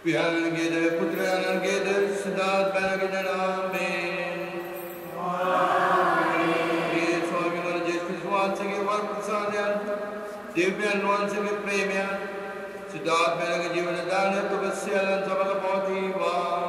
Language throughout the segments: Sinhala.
Pianegede, Putranegede, Siddhat Banagede, Amen. Amen. Swami Manajesh Kriswansage, Varpasadyan, Divyan Vansage Premia, Siddhat Banagede, Jivanadana, Tupasyalan, Sabakapati, Vam.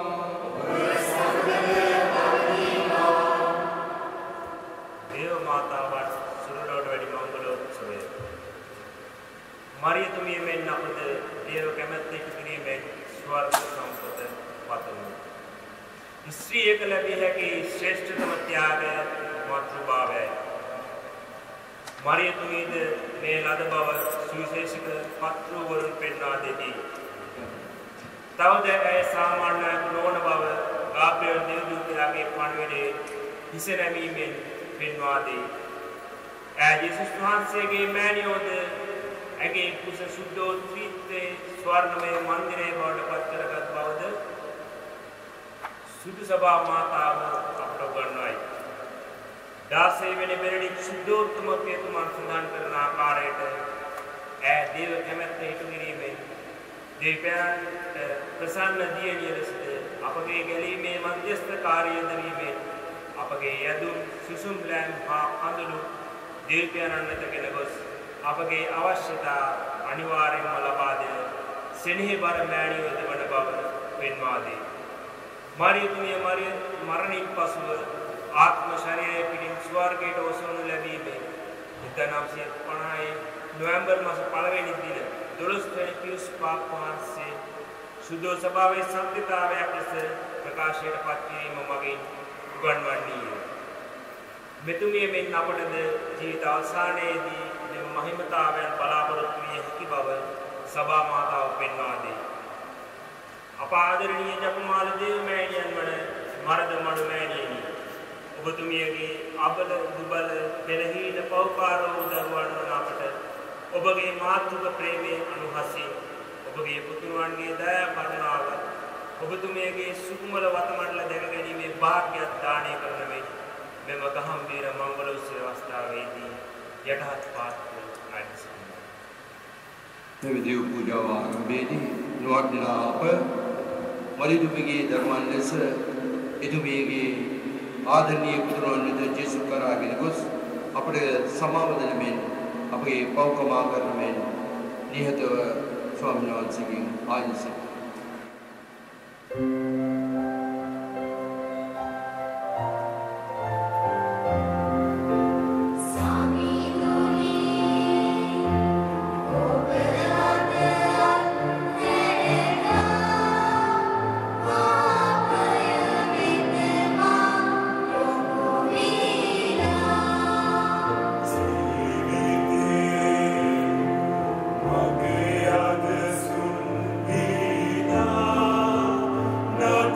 Deva Mata Vat, Surulod Vedi Mangalo, Sove. Maria Tumi Men Napade, Deva Kamati Kiri Men. स्वर्ग संपद पातनु स्त्री एक लगी है कि श्रेष्ठतम त्याग मातृभाव है मारिय तुमीद में लद भव सुविशेषक पत्रु वरुण पेन्ना देती तव दे सामान्य नोन भव गाब्रियल देवदूत आगे पाणवेले हिसे नमी में पेन्ना दे यीशु वහන්සේ ගේ මෑණියෝද ඇගේ කුස සුද්ධෝත්‍රිත්තේ ස්වර්ණමය මන්දිරේ බවට පත් කරගත් බවද සුදු සභා මාතාව අපට උගන්වයි. 16 වෙනි බෙරණි සුද්ධෝත්තම පියතුමන් සඳහන් කරන ආකාරයට දේව කැමැත්ත ඉටු කිරීමෙන් දෙවියන්ට ප්‍රසන්න දියණිය ලෙසද අපගේ ගැලීමේ මධ්‍යස්ථකාරී යෙදවීමෙන් අපගේ යදුම් සුසුම් ලෑම් හා අඳුළු දෙවියන්න් වෙතගෙන ගොස් අපගේ අවශ්‍යතා අනිවාර්යයෙන්ම ලබා දෙන සෙනෙහබර මෑණියෝද වන බව පෙන්වා දී. මාරියතුමිය මරණින් පසුව ආත්ම ශරීරය පිටින් ස්වර්ගයට ඔසවනු ලැබීමේ 1950 නොවැම්බර් මාස 1 වෙනි දින 12 වෙනි පියුස් පාප් වහන්සේ සුදෝ සභාවේ සත්‍යතාවයක් ලෙස ප්‍රකාශයට පත් කිරීම මගින් උගන්වන්නීය. මෙතුමිය මෙන් අපටද ජීවිත අවසානයේදී මහිමතාවයන් බලාපොරොත්තු විය හැකි බව සභා මාතාව පෙන්වා දී. අප ආදරණීය ජපමාල දේව මෑණියන් වන මරද මඩු මෑණියනි ඔබතුමියගේ අබල දුබල පෙරහීන පෞකාරෝ දරුවන් වන අපට ඔබගේ මාතෘක ප්‍රේමයේ අනුහසින් ඔබගේ පුතුණුවන්ගේ දයා කරුණාව ඔබතුමියගේ සුකුමල වතමඩල දැක ගැනීමේ වාග්යත් දානය කරන මේ මෙම ගහම්බීර මංගල උත්සව අවස්ථාවේදී යටහත් පාත්‍ර මේ දේව පූජාව ආරම්භයේදී නුවර්ධනා අප මරිදුමිගේ දරුවන් ලෙස එතුමියගේ ආදරණීය පුතුණන් වෙත ජේසු කරාගෙන ගොස් අපට සමාව දෙන මෙන් අපගේ පව්කමා කරන මෙන් නිහතව ස්වාමීන් වහන්සේගෙන් ආශිර්වාද No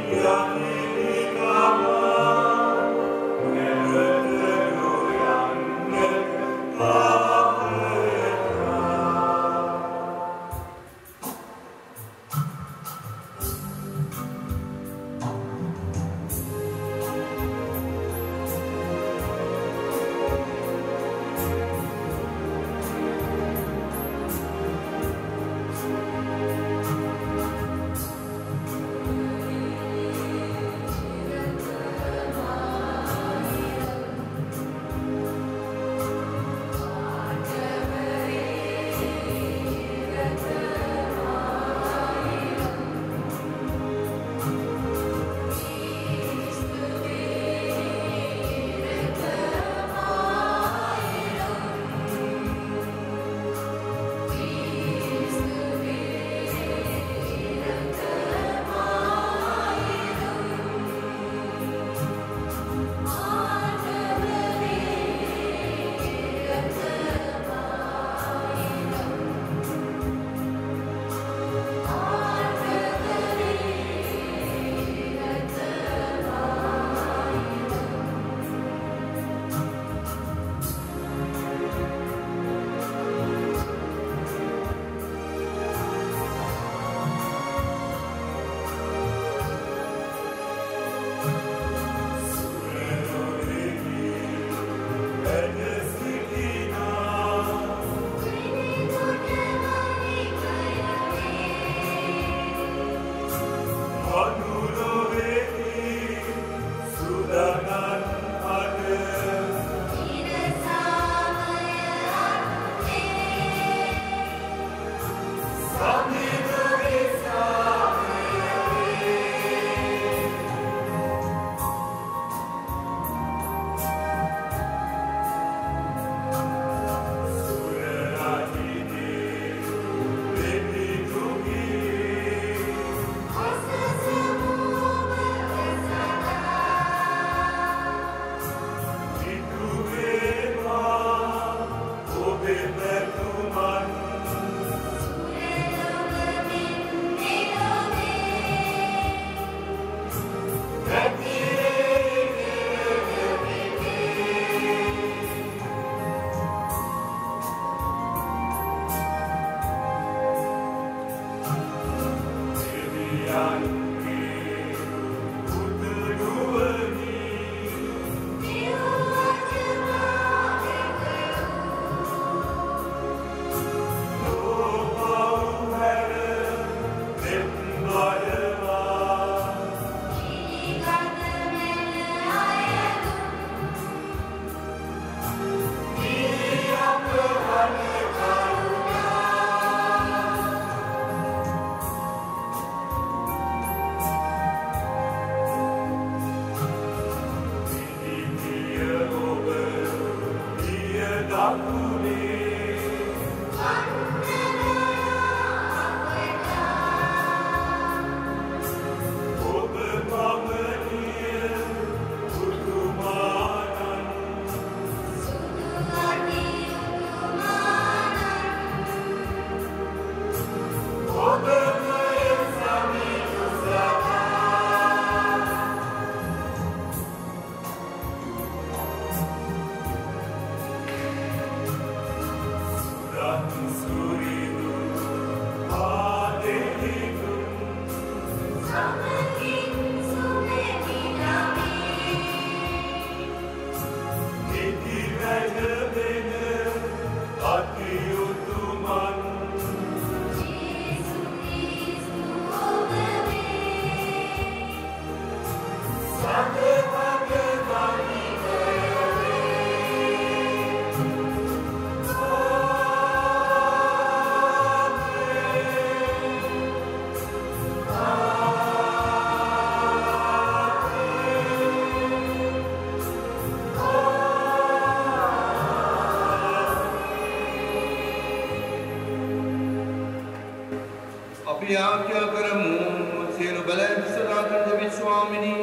යාඥා කරමු සියලු බලයන් සදාතන විශ්වාමිනී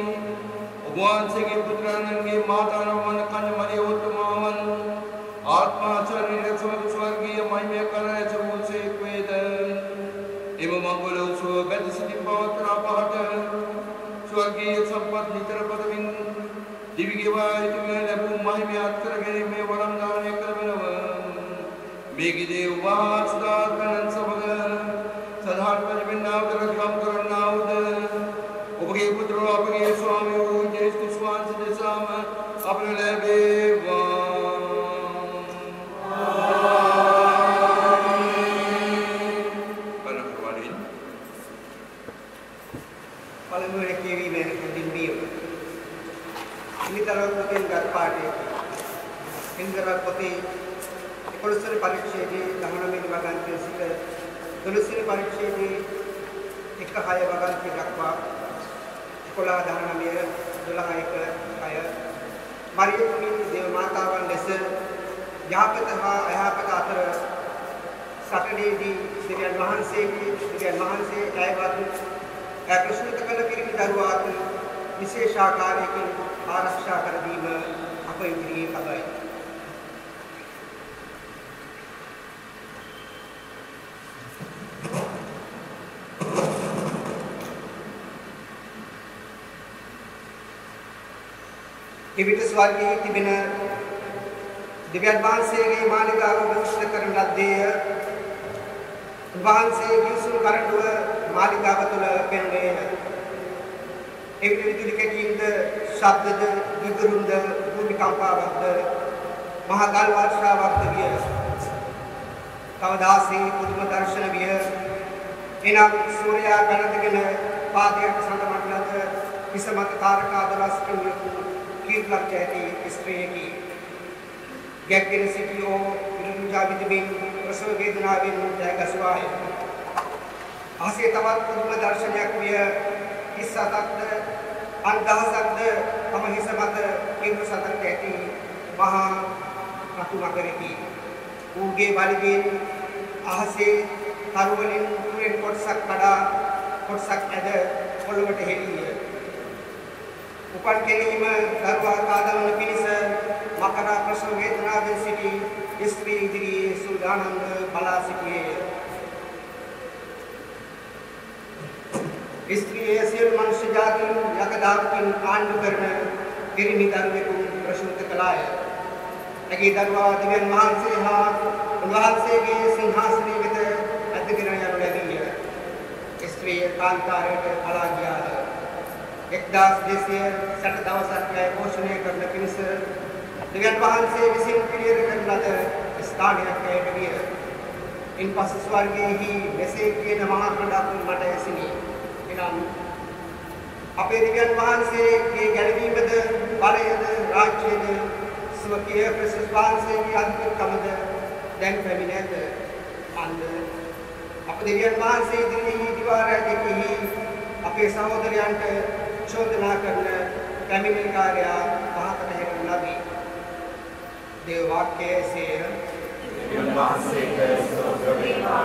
ඔබ වහන්සේගේ පුත්‍රයන්ගේ මාතානම් වන කන්‍ය මරිය උතුමාවන් ආත්මාචාර්ය ස්වර්ගීය මහිමය කරන සමුසේක් වේද එම මංගල උත්සව බෙද සිටි පවත්වන අපහට ස්වර්ගීය සම්පත් නිතර පදමින් දිවිගෙවා යුතුම ලැබූ මහිමය අත්කර ගැනීමේ වරම් දානය කරවනව මේකී දේව වාසදාත්මයන් සමග සදාත්ම වෙන්නාවද රජකම් කරන්නාවද ඔබගේ පුත්‍රෝ අපගේ ස්වාමී වූ ජේසුස් වහන්සේ දෙසාම අපට ලැබේවා. පළමුවෙන් කියවීමෙන් දින්බිය. ඉනිතරව පොතෙන් ගත් පාඩේ ඉන්දර පොතේ 11 වෙනි පරීක්ෂයේදී 19 වෙනි වගන්තිය සිට 12 වෙනි පරීක්ෂයේදී 1-6 වගන්තිය දක්වා 11 19 12 1 මරියතුමින් දේව මාතාවන් ලෙස යහපත හා අයහපත අතර සටනේදී දෙවියන් වහන්සේ ඇයවත් ප්‍රශ්නිත කළ පිරිමි දරුවාට විශේෂ ආකාරයකින් ආරක්ෂා කර දීම අප ඉදිරියේ තබයි. එවිට ස්වර්ගයේ තිබෙන දෙවියන් වහන්සේගේ මාලිගාව ප්‍රතිෂ්ඨ කරන ලද්දේය. වහන්සේ කිසුණු කරඬුව මාලිගාව තුළ පෙනුනේය. එවිට විදුලි කැටීම්ද, ශබ්දද, විදුරුම්ද, භූමිකම්පාවක්ද, මහා ගල් වර්ෂාවක්ද විය. කවදාසේ පුදුම දර්ශන විය. එනම් සූර්යයා පැනදගෙන පාදයට සඳමන ලද හිස මත තාරකාදරස් කෙනෙකු කීර්ලක් ඇති ස්ත්‍රියකි. ගැක්ගෙන සිටියෝ විරුජා විදමින් ප්‍රසව වේදනාවෙන් ජයගසුවාය. ආසේ තවත් පුදුම දර්ශනයක් විය. හිස් සතක්ද අන්දහසක්ද තම හිස මත කීර්ල සතක් ඇති මහා රතු මකරකි. ඌගේ බලයෙන් අහසේ තරුවලින් කුරෙන් කොටසක් කඩා කොටසක් ඇද පොළොවට හෙළීය. උපන් කෙලීම දරුවා කාදවන පිණිස මකර ප්‍රසව වේදනාවෙන් සිටි ස්ත්‍රී ඉදිරියේ සූදානම්ව බලා සිටියේය. ස්ත්‍රියේ සියලු මනුෂ්‍ය ජාතීන් යකදාකින් ආණ්ඩු කරන පිරිමි දරුවෙකු ප්‍රසූත කළාය. ඇගේ දරුවා දෙවියන් වහන්සේ හා උන්වහන්සේගේ සිංහාසනයේ වෙත ඇදගෙන යනු ලැබීය. ස්ත්‍රිය කාන්තාරයට පලා ගියාද. 1260 දවසක් යයි පෝෂණය කරන පිණිස දෙවියන් වහන්සේ විසින් පිළියෙල කරන ලද ස්ථානයක් ඇයට විය. ඉන්පසු ස්වර්ගයේහි මෙසේ කියන මහා හඬක් මට ඇසිණි. එනම් අපේ දෙවියන් වහන්සේගේ ගැලවීමද, බලයද, රාජ්‍යයද, ස්වකීය ප්‍රසස් වහන්සේගේ අධිපතිකමද දැන් පැමිණ ඇත. අන්න අප දෙවියන් වහන්සේ ඉදිරියේ දිවා රැඳෙහි අපේ සහෝදරයන්ට චෝදනා කරන පැමිණිලිකාරයා පහකට හැරෙන ලදී. දේව වාක්‍යයේ සේය. දෙවියන් වහන්සේට ස්තෝත්‍ර වේවා.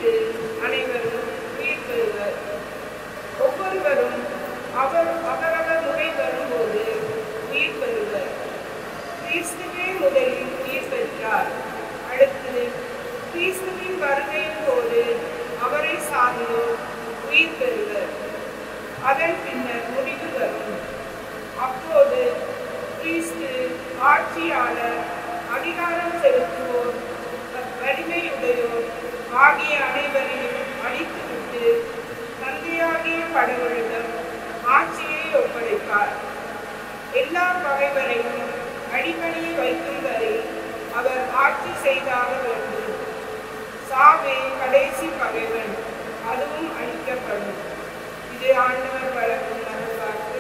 விட்டு அனைவரும் உயிர் பெறுவர். ஒவ்வொருவரும் அவரவர் முறை வரும்போது உயிர் பெறுவர். கிறிஸ்துவே முதலில் உயிர் பெற்றார். அடுத்து கிறிஸ்துவின் வருகையின் போது அவரை சார்ந்தோர் உயிர் பெறுவர். அதன் பின்னர் முடிவு வரும். அப்போது கிறிஸ்து ஆட்சியாளர், அதிகாரம் செலுத்துவோர், வலிமையுடையோர் ஆகிய அனைவரையும் அழித்துவிட்டு தந்தையாகிய கடவுளிடம் ஆட்சியை ஒப்படைப்பார். எல்லா பகைவரையும் அடிபணிய வைக்கும் வரை அவர் ஆட்சி செய்தாக வேண்டும். சாவே கடைசி பகைவன், அதுவும் அழிக்கப்படும். இது ஆண்டவர் வழங்கும் நல்வாக்கு.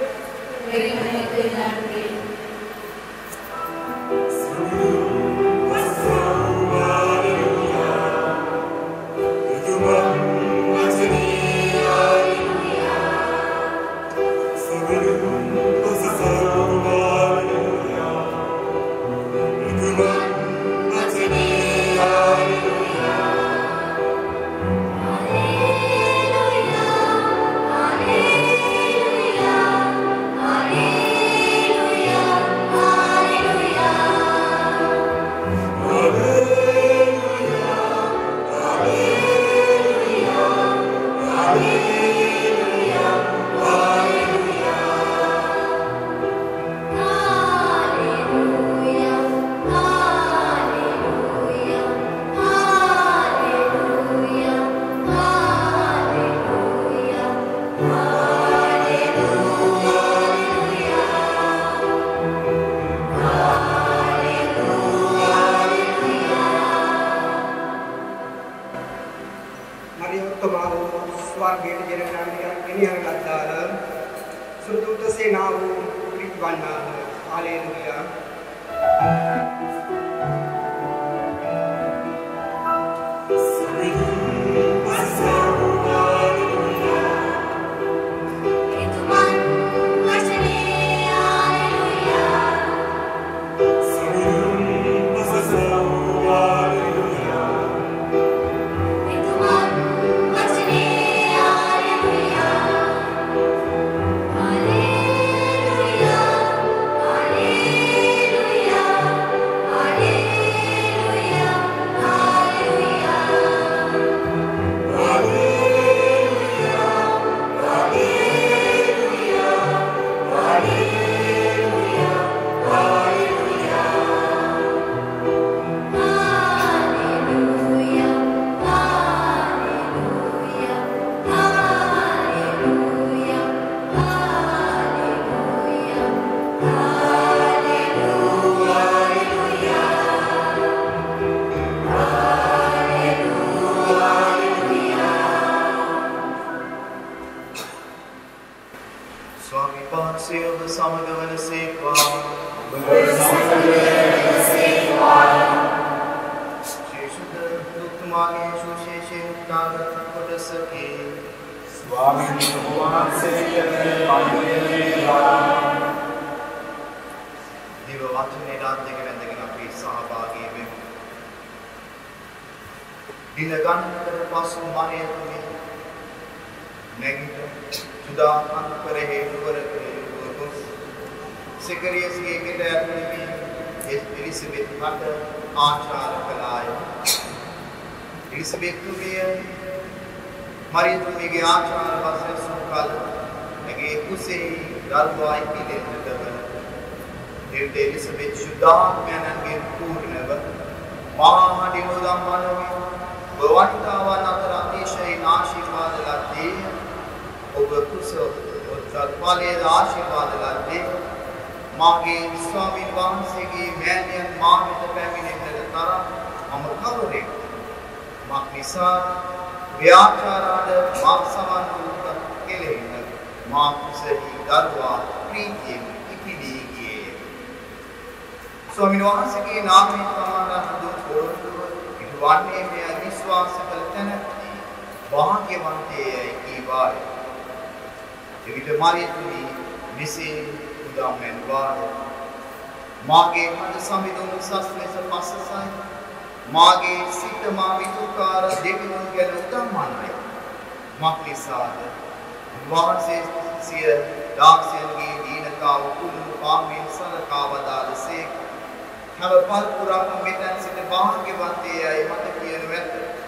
මාගේ සිත මා විදුකාර දෙවියන් ගැන උදම්මනයි. මක්නිසාද වහන්සේ සිය දාසයන්ගේ දීනතාව කුළුණු පාමින් සලකා වදාළසේක. හැම පල්පුරක්ම මෙතැන් සිට භාග්‍යවන්තයයි මට කියනු ඇත.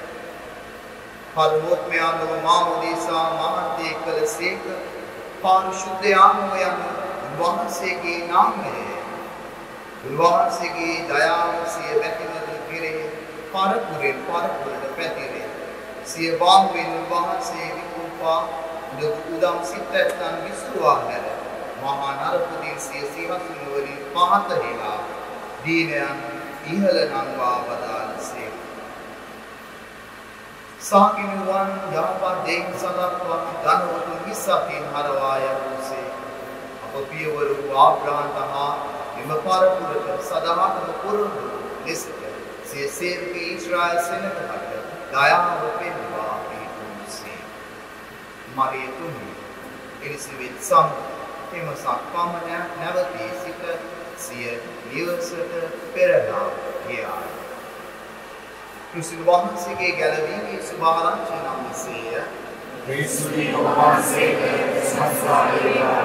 පරමෝත්මයාණෝ මා උදෙසා මහත්ය කළසේක. පාරිශුද්ධයාණෝ යන වහන්සේගේ නාමය. උන්වහන්සේගේ දයාව සිය බැතිමතු කෙරෙහි පරපුරෙන් පරපුරට පැතිරේ. සිය බාහුවෙන් උන්වහන්සේ විකුම්පා උදම් සිතැත්තන් විසුරුවා හැර මහා නරපුදින් සිය සිංහසුන වලින් පහත හෙලා දීනයන් ඉහළ නංවා වදාළසේක. සාකිනුවන් යහපත් දෙයින් සලක්වා ධනවතුන් 20න් හරවා යවුසේ අප පියවරු ආබ්‍රහම් හා එම පරපුරට සදාතම පුරුදු ලෙසට සිය සේවක ඊශ්‍රායල් සෙනගකට දයාව පෙන්වා පිහිටුසේ. මරියතුමි එලිසබෙත් සමග එම සක්පමණ නැවතී සිට සිය නිවසට පෙරලා ගියාය. ක්‍රිස්තුන් වහන්සේගේ ගැලවීමේ සුභාරංචිය නම් මෙසේය. ක්‍රිස්තුනි වහන්සේට සස්වාද වේවා.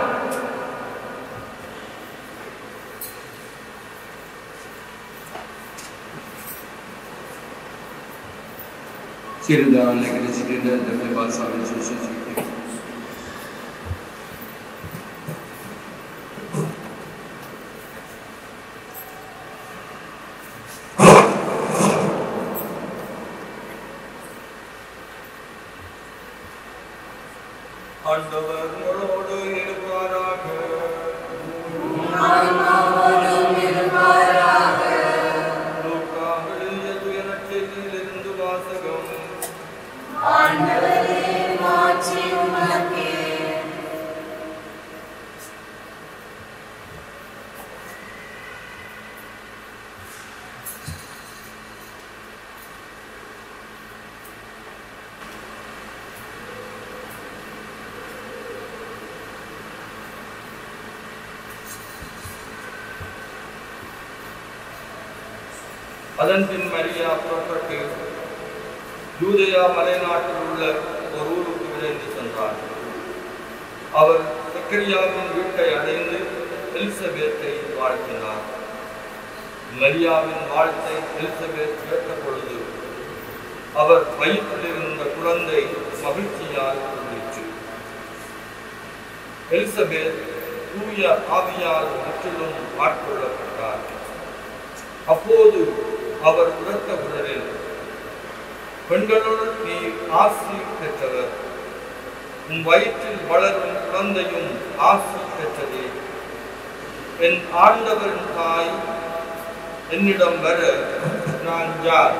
සිරුදාන් නැගිට සිටින දෙවියන් වහන්සේගේ සුසුසිතේ ஆண்டவர் உங்களோடு இருப்பாராக. லூக்கா எழுதிய தூய நற்செய்தியிலிருந்து வாசகம். அதன்பின் மரியா புறப்பட்டு யூதேயா மலைநாட்டில் உள்ள ஒரு ஊருக்கு விரைந்து சென்றார். அவர் சக்கரியாவின் வீட்டை அடைந்து எலிசபெத்தை வாழ்த்தினார். மரியாவின் வாழ்த்தை எலிசபெத் கேட்ட பொழுது அவர் வயிற்றில் இருந்த குழந்தை மகிழ்ச்சியால் துள்ளிற்று. எலிசபெத் தூய ஆவியால் முற்றிலும் ஆட்கொள்ளப்பட்டார். அப்போது அவர் உரத்த குரலில், பெண்களுள் நீ ஆசி பெற்றவர், உன் வயிற்றில் வளரும் குழந்தையும் ஆசி பெற்றதே. என் ஆண்டவரின் தாய் என்னிடம் வர நான் யார்?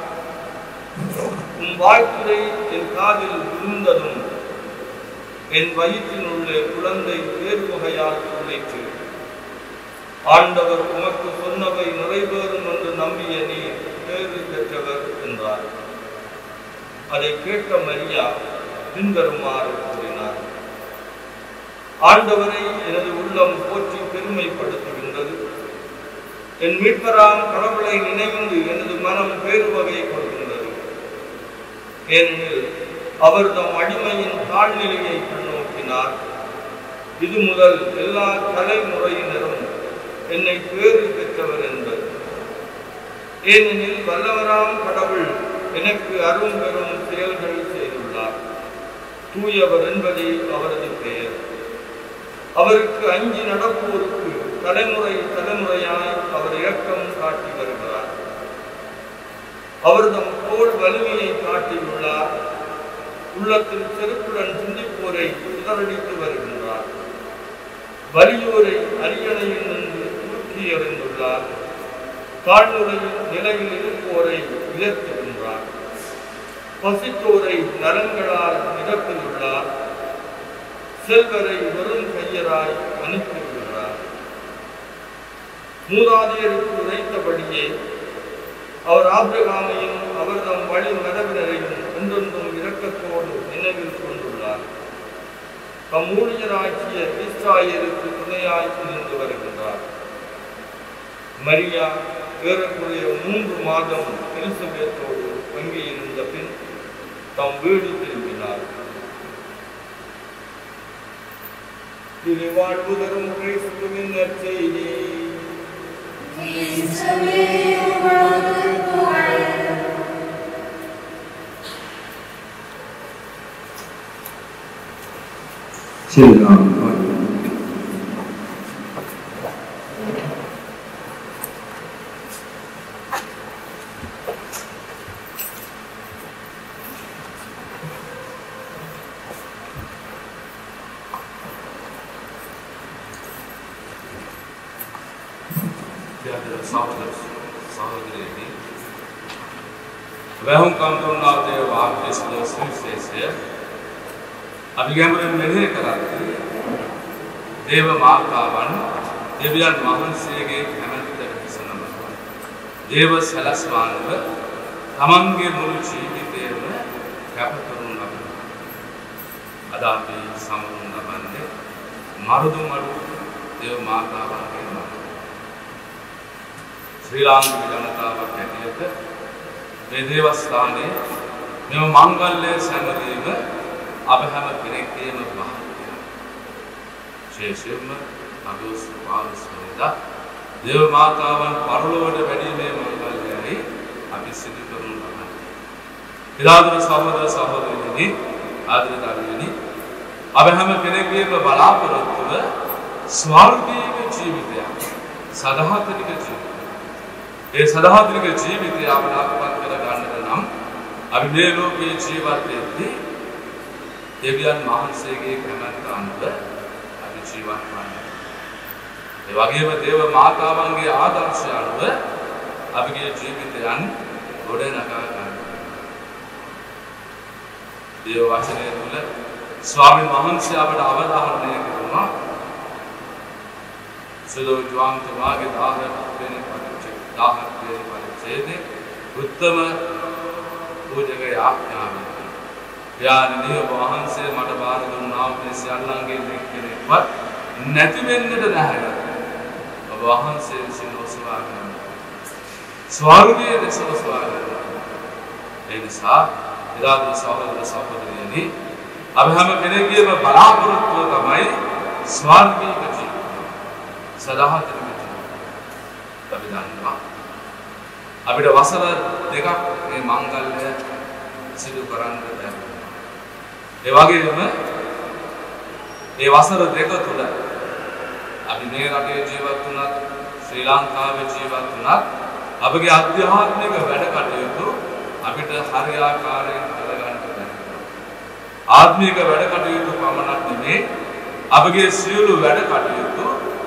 உன் வாழ்த்துரை என் காதில் விழுந்ததும் என் வயிற்றினுள்ள குழந்தை வேறுவகையால் துளைத்து, ஆண்டவர் உமக்கு சொன்னவை நிறைவேறும் என்று நம்பிய நீ பேறு பெற்றவர் என்றார். அதை கேட்ட மரியா பின்வருமாறு கூறினார்: ஆண்டவரை எனது உள்ளம் போற்றி பெருமைப்படுத்துகின்றது. என் மீட்பராம் கடவுளை நினைந்து எனது மனம் பேருவகை கொள்கின்றது. ஏனெனில் அவர் தம் அடிமையின் தாழ்நிலையை கண்ணோக்கினார். இது முதல் எல்லா தலைமுறையினரும் என்னை பேறு பெற்றவர் என்பது. ஏனெனில் வல்லவராம் கடவுள் எனக்கு அரும் பெரும் செயல்கள் செய்துள்ளார். தூயவர் என்பதே அவரது பெயர். அவருக்கு அஞ்சி நடப்போருக்கு தலைமுறை தலைமுறையாய் அவர் இரக்கம் காட்டி வருகிறார். அவர் தம் தோள் வலிமையை காட்டியுள்ளார். உள்ளத்தில் செருக்குடன் சிந்திப்போரை சிதறடித்து வருகின்றார். வலியோரை அரியணையில் நின்று தூக்கி எறிந்துள்ளார். தாழ்நிலையில் நிலையில் இருப்போரை உயர்த்துகின்றார். பசித்தோரை நலன்களால் நிரப்பியுள்ளார். செல்வரை வெறும் கையராய் அனுப்பிவிடுகிறார். மூதாதையருக்கு உரைத்தபடியே அவர் ஆபிரகாமையும் அவர் தம் வழி மரபினரையும் என்றென்றும் இரக்கத்தோடு நினைவில் கொண்டுள்ளார். தம் ஊழியராகிய இஸ்ராயேலுக்கு துணையாய் நின்று வருகின்றார். மரியா ஏறக்குறைய 3 மாதம் எலிசபெத்தோடு அங்கே இருந்த பின் தாம் வீடு திரும்பினார். வாழ்வு தரும் கிறிஸ்துவின் நற்செய்தி. සහෝදරයනි වැහුම්කම් දුන්නා දේව වාක්‍ය සුවිශේෂය අපි ගැඹුරින් මෙහෙය කරද්දී දේව මාතාවන් දෙවියන් වහන්සේගේ කැමැත්තට පිසනමනවා. දේව සලස්වානව තමන්ගේ මුළු ජීවිතයම කැප කරනු ලබනවා. අද අපි සමරුන් ලබන්නේ මරුදුමඩු දේව මාතාවන්ගේ නම. ශ්‍රී ලාංකික ජනතාවක් හැටියට මේ දේවස්ථානයේ මෙම මංගල්‍ය සැමරීම අප හැම කෙනෙක්ගේම භාග්‍යයක්. විශේෂයෙන්ම අගෝස්තු 15 වෙනිදා දේව මාතාවන් පරලොවට වැඩීමේ මංගල්‍යයයි අපි සිදු කරනු ලබන්නේ. පියාදර සහෝදර සහෝදරියනි, ආදරණීයනි, අප හැම කෙනෙක්ගේම බලාපොරොත්තුව ස්වර්ගීය ජීවිතයක්, සදාතනික ජීවිතයක්. ඒ සදාතනික ජීවිතය අපලාපවත් කර ගන්නට නම් අපි මේ ලෝකයේ ජීවත් වෙද්දී දෙවියන් වහන්සේගේ කැමැත්ත අනුව අපි ජීවත් වන්න. ඒ වගේම දේව මාතාවන්ගේ ආදර්ශය අනුව අපගේ ජීවිතයන් ගොඩනගා ගන්න. දේව වචනය තුළ ස්වාමීන් වහන්සේ අපට අවධාරණය කරනවා සුදෝ ජ්වාන්තවාගේ 10 වෙනි පරිච්ඡේදයේ උත්තම පූජක යාඥාවෙන් යානිය වහන්සේ මට බාර දුන්නා මේ සියල්ලන්ගේ කෙනෙක්වත් නැති වෙන්නට නැහැ. ඔබ වහන්සේ විසින් ඔසවා ගන්න. ස්වර්ගයේ දෙස ඔසවා ගන්න. ඒ නිසා ඉදාද සහෝදර සහෝදරියනි, අපි හැම කෙනෙකුගේම බලාපොරොත්තුව තමයි ස්වර්ගීය ජීවිතය, සදාතනික ජීවිතය. අපි දන්නවා අපිට වසර 2ක් මේ මංගල්‍ය සිදු කරන්න බැහැ. ඒ වගේම මේ වසර 2 තුළ අපි මේ රටේ ජීවත් වුණත්, ශ්‍රී ලංකාවේ ජීවත් වුණත් අපගේ අධ්‍යාත්මික වැඩ කටයුතු අපිට හරියාකාරයෙන් කරගන්න බැහැ. ආත්මික වැඩ කටයුතු පමණක් නෙමෙයි, අපගේ සියලු වැඩ කටයුතු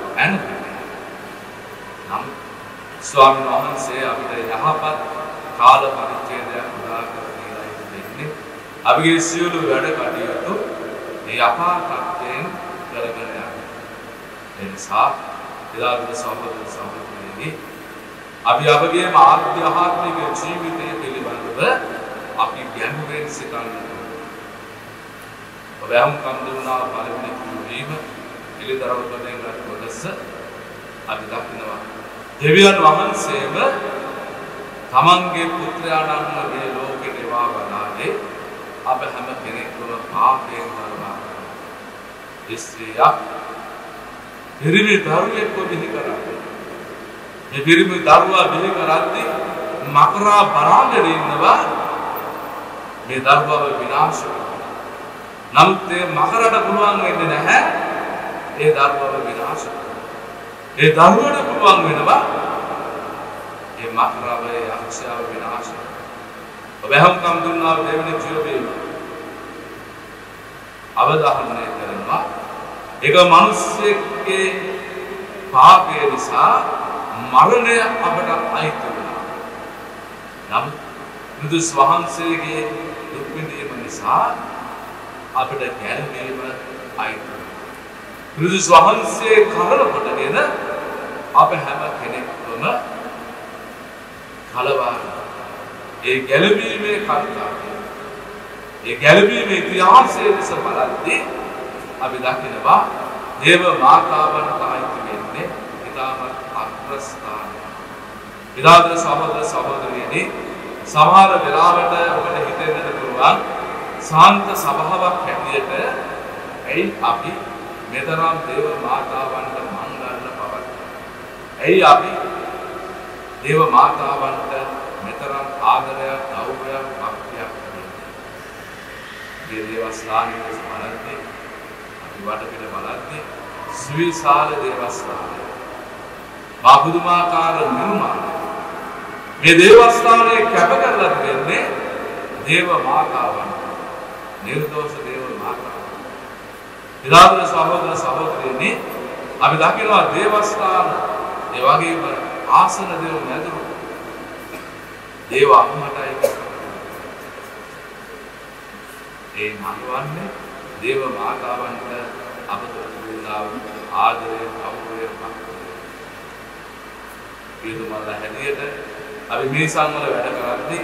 නම් ස්වාමීන් වහන්සේ අපිට යහපත් කාල පරිච්ඡේදයක් උදා කර දීලා ඉන්නේ. අපගේ සියලු වැඩ කටයුතු මේ යථාර්ථයෙන් කරගෙන යන්න. ඒ නිසා ඉදාවිද සහෝදර සහෝදරියනි, අපි අපගේ ආධ්‍යාත්මික ජීවිතය පිළිබඳව අපි ගැඹුරින් සිතන්න ඕනේ. ඔබයන් කම්දුනා පළවෙනි කිව්වීම පිළිදරව් කරගෙන ගත් කොටස අපි දකිනවා. දෙවියන් වහන්සේම තමන්ගේ පුත්‍රයාණන්ව මේ ලෝකෙට එවා වදාළේ අප හැම කෙනෙක්ම පාපයෙන් කරනවා. ස්ත්‍රියක් පිරිමි දරුවෙක්ව බිහි කරන්නේ. මේ පිරිමි දරුවා බිහි කරද්දී මකරා බලාගෙන ඉන්නවා මේ දරුවව විනාශ කරන්න. නමුත් ඒ මකරට පුළුවන් වෙන්නේ නැහැ ඒ දරුවව විනාශ කරන්න. ඒ දරුවට පුළුවන් වෙනවා ඒ මකරාවේ යක්ෂයාව විනාශ කරන්න. ඔබ හැමකම් දුන්නා දෙවෙනි ජීවීව අවධාරණය කරනවා. ඒක මිනිස්සෙක්ගේ පාපය නිසා මරණය අපට අයිති වෙනවා. නමුත් බුදුස් වහන්සේගේ දුක් විඳීම නිසා අපට ගැලවීම අයිති වෙනවා. බුදුස් වහන්සේ කරන කොටගෙන අප හැම කෙනෙක්ම කලවා ඒ ගැලවීමේ කර්තව්‍යය, ඒ ගැලවීමේ ඉතිහාසයේ දෙස බලද්දී අපි දකිනවා දේව මාතාවන්ට අයිති වෙන්නේ ඉතාමත් අග්‍රස්ථානය. ඉදාදර සහෝදර සහෝදරියනි සමහර වෙලාවට ඔබට හිතෙන්නට පුළුවන් සාන්ත සභාවක් හැටියට ඇයි අපි මෙතරම් දේව මාතාවන්ට මංගල්‍ය පවත්වන්නේ? ඇයි අපි දේව මාතාවන්ට මෙතරම් ආදරයක්, ගෞරවයක්, භක්තියක් දෙන්නේ? මේ දේවස්ථානයේ බලද්දී අපි වටපිට බලද්දී සුවිශාල දේවස්ථානය. බාහුදුමාකාර නිර්මාණය. මේ දේවස්ථානයේ කැප කරලා තිබෙන්නේ දේව මාතාවන්. නිර්දෝෂ දේව මාතාවන්. ඉදාදර සහෝදර සහෝදරියනි අපි දකිනවා දේවස්ථාන ඒ වගේම ආසන දේව මැදුරු දේව අම්මටයි ඒ මනවන්නේ දේව මාතාවන්ට අපතර වේලාව ආදරය ගෞරවය භක්තිය පියතුමල්ලා හැටියට අපි මේ සංවල වැඩ කරද්දී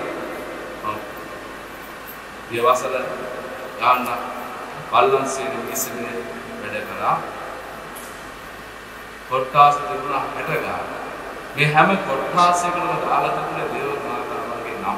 දේවසල ගාන බල්ලන්සේන මිසනේ වැඩ කරා කොට්ටාස තිබුණා 60 ගාන මේ හැම කොට්ටාසයකම දාලා තිබුණේ දේව මාතාවන්ගේ නම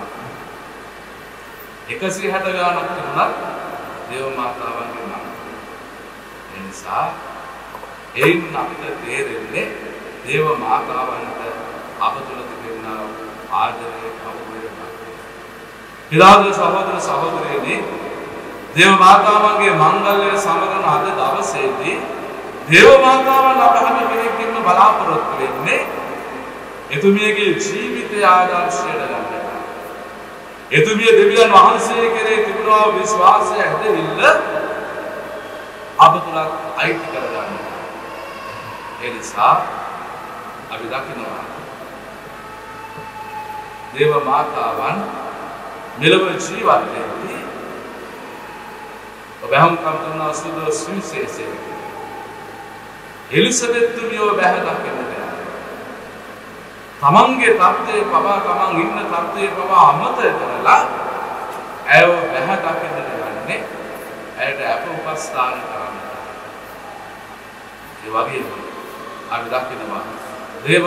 160 ගානක් තිබුණා දේව මාතාවන්ගේ නම එනිසා එයින් අපිට තේරෙන්නේ දේව මාතාවන්ට අප තුළ තිබෙනා ආදරය ගෞරවය භක්තිය. ඉදාදර සහෝදර සහෝදරියනි දේව මාතාවන්ගේ මංගල්‍ය සමරන අද දවසේදී දේව මාතාවන් අප හැම කෙනෙක්ගෙන්ම බලාපොරොත්තු වෙන්නේ එතුමියගේ ජීවිතය ආදර්ශයට ගන්නට. එතුමිය දෙවියන් වහන්සේ කෙරේ තිබුණා විශ්වාසය ඇදහිල්ල අප තුලත් අයිති කරගන්න. ඒ නිසා අපි දකිනවා දේව මාතාවන් මෙලොව ජීවත් වෙන්නේ ඔබ හම්කම් කරන සුදු සුවිශේෂයේ එලිසබෙත් තුමියව බැහැ දකින්නට තමන්ගේ තත්ත්වයේ පවා තමන් ඉන්න තත්ත්වයේ පවා අමතක කරලා ඇයව බැහැ දකින්නට යන්නේ ඇයට අප උපස්ථාන කරන්න. ඒ වගේම අපි දකිනවා දේව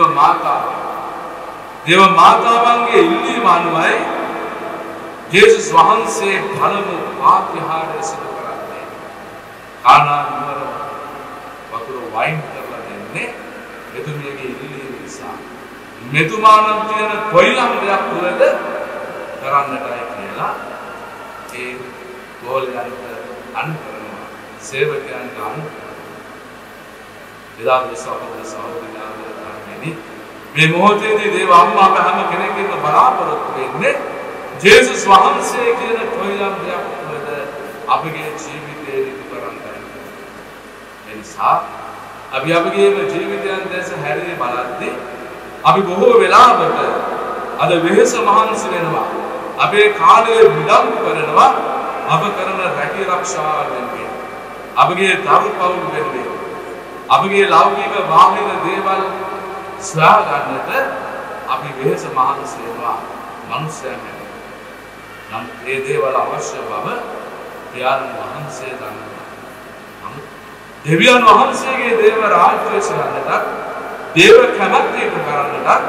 මාතාවන්ගේ ඉල්ලීම අනුවයි ජේසුස් වහන්සේ පළමු පාත්‍යාහාරය සිදු කරන්නේ. කානා නුවර වතුර වයින් කරලා දෙන්නේ එතුමියගේ ඉල්ලීම නිසා. මෙතුමානම් කියන කොයිලම් දෙයක් තුළද කරන්නටයි කියලා ඒ ගෝලයන්ට අනුකරනවා සේවකයන්ට අනුකරනවා. ඉදාදර සහෝදර සහෝදරියනි මේ මොහොතේදී දේව අම්මා හැම කෙනෙක්ගේම බලාපොරොත්තු වෙන්නේ ජේසුස් වහන්සේ කියන කොයිලම් දෙයක් තුළද අපගේ ජීවිතේ ඉදු කරන්නයි. එනිසා අපි අපගේ ජීවිතයන් දැස හැරී බලද්දී අපි බොහෝ වෙලාවට අද වෙහෙස මහන්සි වෙනවා. අපේ කාලය විඩංගු කරනවා අප කරන රැකී ආරක්ෂාව වෙනුවෙන්. අපගේ දරු පවුල් වෙනුවෙන්. අපගේ ලෞකික බාහිර දේවල් සොයා ගන්නට අපි වෙහෙස මහන්සි වෙනවා මනුස්සයන් හැටියට. නම් මේ දේවල් අවශ්‍ය බව පියාණන් වහන්සේ දන්නවා. නමුත් දෙවියන් වහන්සේගේ දේව රාජ්‍යය සොයන්නට දේව කැමැත්ත ඉටු කරන්නට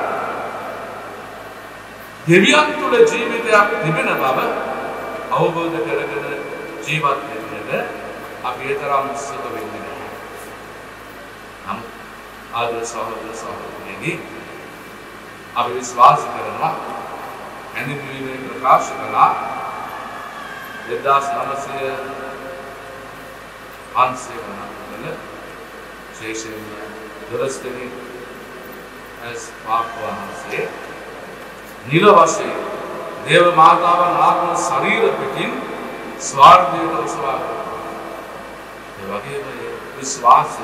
දෙවියන් තුළ ජීවිතයක් තිබෙන බව අවබෝධ කරගෙන ජීවත් වෙන්නට අපි ඒ තරම් උත්සුක වෙන්නේ නැහැ. නමුත් ආදර සහෝදර සහෝදරියනි අපි විශ්වාස කරනවා හැඳින්වීමේ ප්‍රකාශ කළා 1900 වන ශේෂයෙන් දොළොස්වෙනි as පාපවහන්සේ නිල වශයෙන් දේව මාතාවන් ආත්ම ශරීර පිටින් ස්වර්ගයට උසවා ගන්නවා. ඒ වගේම විශ්වාසය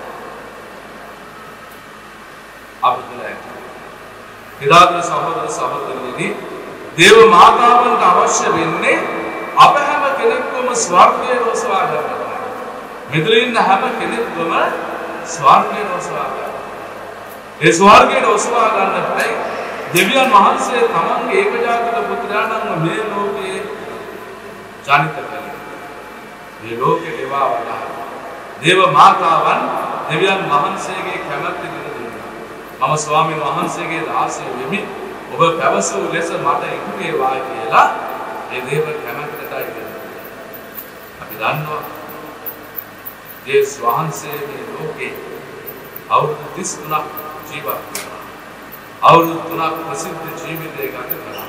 අපතුල ඇති. ඉදාදර සහෝදර සහෝදරියනි දේව මාතාවන්ට අවශ්‍ය වෙන්නේ අප හැම කෙනෙක්වම ස්වර්ගයට උසවා ගන්නවා. මෙතන ඉන්න හැම කෙනෙක්වම ස්වර්ගයට උසවා ගන්නවා. ඒ ස්වර්ගයට උසවා ගන්නටයි දෙවියන් වහන්සේ තමන්ගේ ඒකජාතික පුත්‍රයාණන්ව මේ ලෝකයේ ජනිත කළේ. මේ ලෝකේ ඒවා වඩා දේව මාතාවන් දෙවියන් වහන්සේගේ කැමැත්ත දින දුන්නා. මම ස්වාමීන් වහන්සේගේ දාසය වෙමි. ඔබ පැවසූ ලෙස මට ඉටු වේවා කියලා ඒ දේව කැමැත්තටයි දෙන්නේ. අපි දන්නවා ජේසුස් වහන්සේ මේ ලෝකේ අවුරුදු 33ක් ජීවත් වුණා. අවුරුදු 3ක් ප්‍රසිද්ධ ජීවිතය ගත කළා.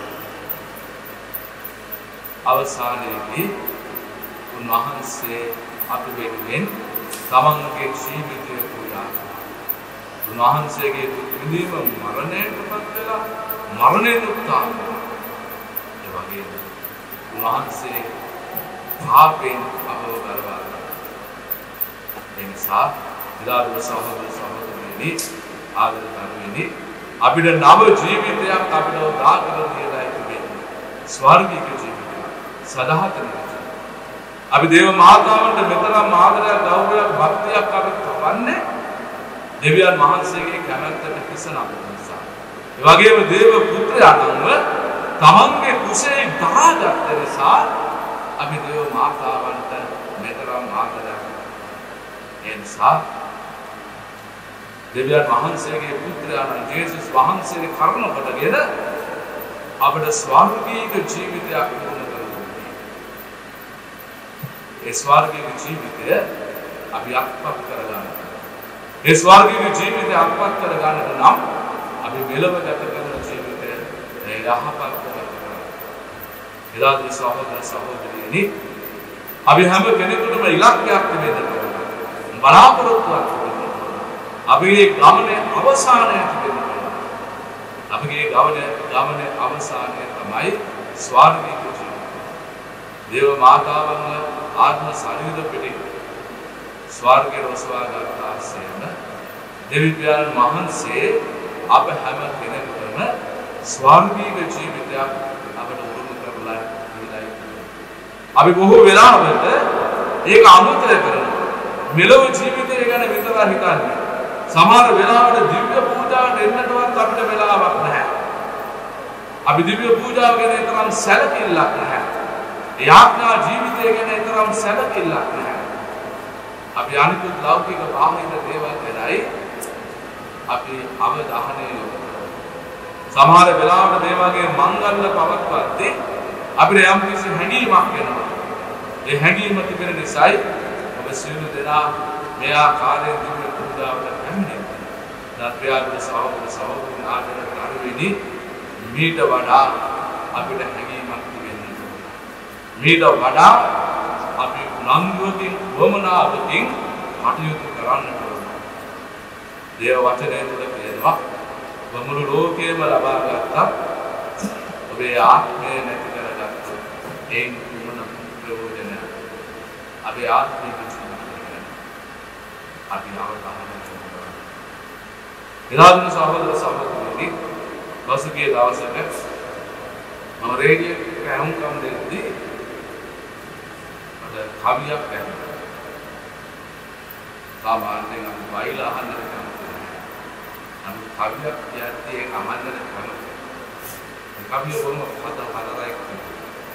අවසානයේදී උන්වහන්සේ අපි වෙනුවෙන් තමන්ගේ ජීවිතය පුරා උන්වහන්සේගේ දුක් විඳීම මරණයටපත් වෙලා මරණයෙන් උත්ථාන වුණා. ඒ වගේම උන්වහන්සේ පාපෙන් අපව ගලවා ගත්තා. ඒ නිසා විලාද සහෝදර සහෝදරියනි ආදර කරමිනි අපිට නව ජීවිතයක් අපිට උදාකර දීලා ඉතිබෙන්නේ ස්වර්ගික ජීවිතයක් සදාතනික අපි දේව මාතාවන්ට මෙතරම් ආදරයක් ගෞරවයක් භක්තියක් අපි තවන්නේ දෙවියන් වහන්සේගේ කැමැත්තට හිස නමන නිසා. ඒ වගේම දේව පුත්‍රයාණන්ව තමන්ගේ කුසේ දරාගත්ත නිසා අපි දේව මාතාවන්ට මෙතරම් ආදරයක්. ඒ නිසා දෙවියන් වහන්සේගේ පුත්‍රයාණන් ජේසුස් වහන්සේ කරුණ කොටගෙන අපට ස්වර්ගීය ජීවිතයක් වුණ කරගන්න. ඒ ස්වර්ගීය ජීවිතය අපි අත්පත් කරගන්න. ඒ ස්වර්ගීය ජීවිතය අත්පත් කරගන්නට නම් අපි මෙලව ගත කරන ජීවිතය යහපත් කරගන්න. එදාදී සහෝදර සහෝදරියනි අපි හැම කෙනෙකුටම ඉලක්කයක් තිබෙනවා. බලාපොරොත්තුවක් තිබෙනවා. අපගේ ගමනේ අවසානය තිබෙනවා. අපගේ ගමනේ අවසානය තමයි ස්වර්ගීය ජීවිතය. දේව මාතාවන්ව ආත්ම ශරීර පිටින් ස්වර්ගයේ රසවාගත්තාසේම දෙවියන් වහන්සේ අප හැම කෙනෙකුටම ස්වර්ගීය ජීවිතයක් අපට උරුම කරලා දීලායි. අපි බොහෝ වෙලාවට ඒක අමතක කරනවා. මෙලොව ජීවිතය ගැන විතරක් හිතන්නේ. සමහර වෙලාවට දිව්‍ය පූජාවට එන්නටවත් අපිට වෙලාවක් නැහැ. අපි දිව්‍ය පූජාව ගැන තරම් සැලකිල්ලක් නැහැ. යාඥා ජීවිතය ගැන තරම් සැලකිල්ලක් නැහැ. අපි අනිකුත් ලෞකික බාහිර දේවල් ගැනයි අපි අවධානය යොමු කරනවා. සමහර වෙලාවට මේ වගේ මංගල්‍ය පවත්වද්දී අපිට යම් කිසි හැඟීමක් එනවා. ඒ හැඟීම තිබෙන නිසායි ඔබ සියලු දෙනා මේ ආකාරයෙන් දිව්‍ය පූජාවට පැමිණෙන්නේ. නත්‍යාගේ සහෝදර සහෝදරින් ආදර කරුවෙනි මීට වඩා අපිට හැඟීමක් තිබෙනවා. මීට වඩා අපි උනන්දුවකින් වමනාවකින් කටයුතු කරන්නට ඕන. දේව වචනය තුළ කියනවා මුළු ලෝකයේම ලබා ගත්තා ඔබේ ආත්මය නැති කරගත්තොත් ඒන් කුමන ප්‍රයෝජනයක්? අපේ ආත්මික ජීවිතය අපි අවබෝධ කරගන්නවා. විලාසිත සහෝදර සහෝදරියනි පසුගිය දවසක මම රේඩියෝ එකේ අහුම්කම් දෙද්දී කවියක් ඇහුවා. සාමාන්‍යයෙන් අපි වයිල අහන්නට කැමති නැහැ. නමුත් කවියක් කියද්දී ඒක අහන්නට කැමතියි. කවිය බොහොම හදවතයි කියනවා.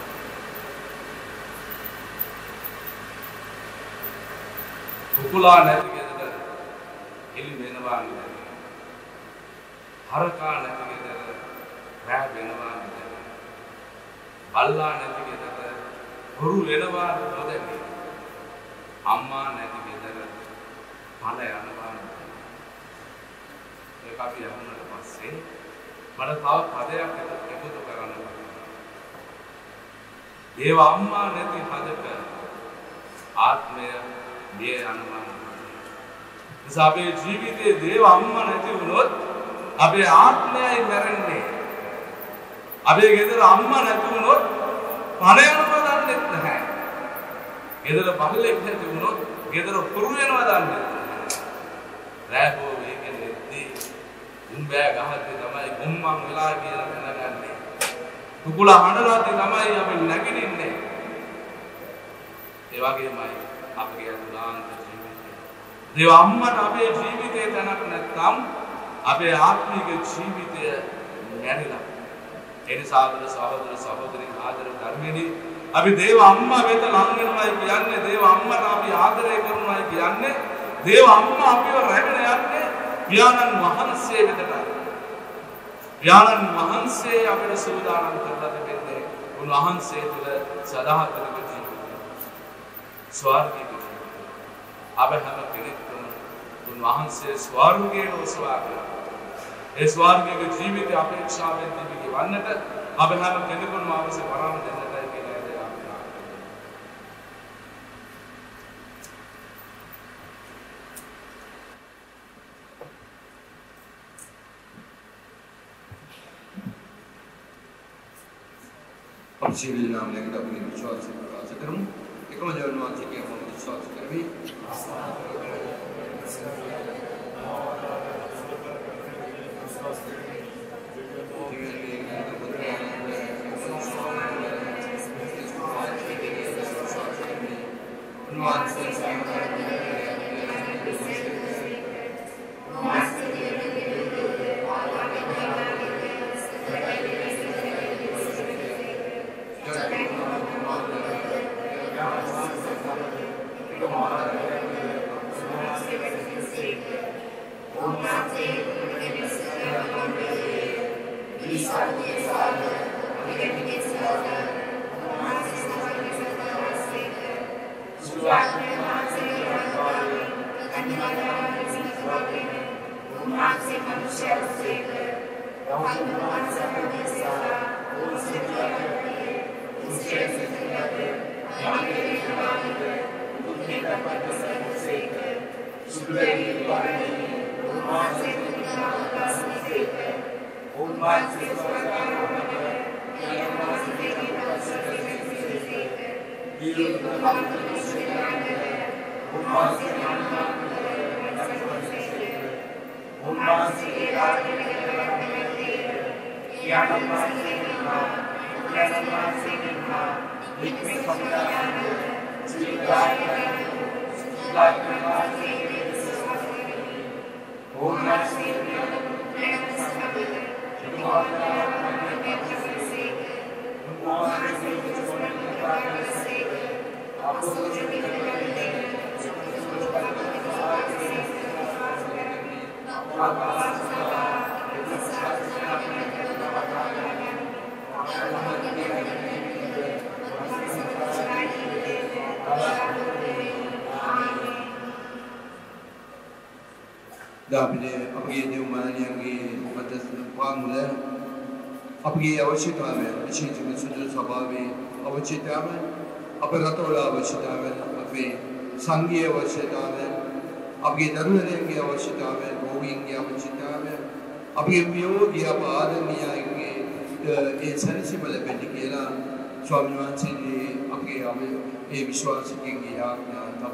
කුකුලා නැති ගෙදර එළි වෙනවා නේද? හරකා නැති ගෙදර රැ වෙනවා නේද? බල්ලා නැති ගෙදර හොරු වෙනවා නොදැනි. අම්මා නැති ගෙදර පණ යනවා. ඒක අපි අහුනට පස්සේ මට තව පදයක් එකතු කරන්න ඕනේ. දේව අම්මා නැති හදක ආත්මය මිය යනවා. නිසා අපේ ජීවිතයේ දේව අම්මා නැති වුණොත් අපේ ආත්මයයි මැරෙන්නේ. අපේ ගෙදර අම්මා නැති වුණොත් පණ යනවා දන්නේ නැහැ. ගෙදර බල්ලෙක් නැති වුණොත් ගෙදර පුරු වෙනවා දන්නේ නැහැ. රැබෝ වේගෙනදී උඹෑ ගහද්දී තමයි ගොම්මන් වෙලා කියලා දැනගන්නේ. කුකුලා හඬලාදී තමයි අපි නැගිටින්නේ. ඒ වගේමයි අපගේ අතුලාන්ත ජීවිතය. දේව අම්මට අපේ ජීවිතේ තැනක් නැත්නම් අපේ ආත්මික ජීවිතය මැරිලා. ඒ නිසා සහෝදර සහෝදරින් ආදර ධර්මෙනි අපි දේව අම්මා වෙත ලං වෙනවායි කියන්නේ දේව අම්මට අපි ආදරය කරනවායි කියන්නේ දේව අම්මා අපිව රැගෙන යන්නේ පියාණන් වහන්සේ වෙතට පියාණන් වහන්සේ අපිට සූදානම් කරලා තිබෙන්නේ උන්වහන්සේ තුළ සදාහතක ජීවිතය. ස්වර්ගික ජීවිතය. අප හැම කෙනෙක්ම උන්වහන්සේ ස්වර්ගයට ඔසවා ගන්නවා. ඒ ස්වර්ගික ජීවිතය අපේක්ෂාවෙන් තිබී වන්නට අප හැම කෙනෙකුම අවශ්‍ය වරම දෙන්නටයි කියන දේ අපි अब श्री नाम लेकर अपने विश्वास से प्रकाश करूं एक जन्मान से क्या हम विश्वास करबी दाबिने अपने देवमानी अंगे मदद पामुले अपने आवश्यकता में अच्छी चीज़ सुंदर स्वभाव आवश्यकता में अपने रतोला आवश्यकता में अपने संगीय आवश्यकता में अपने दरुले की आवश्यकता में भोगी की आवश्यकता में अपने वियोग या पादनिया के ये सारी सी मतलब बेटी केला स्वाभिमान से अपने ये विश्वास के ज्ञान तब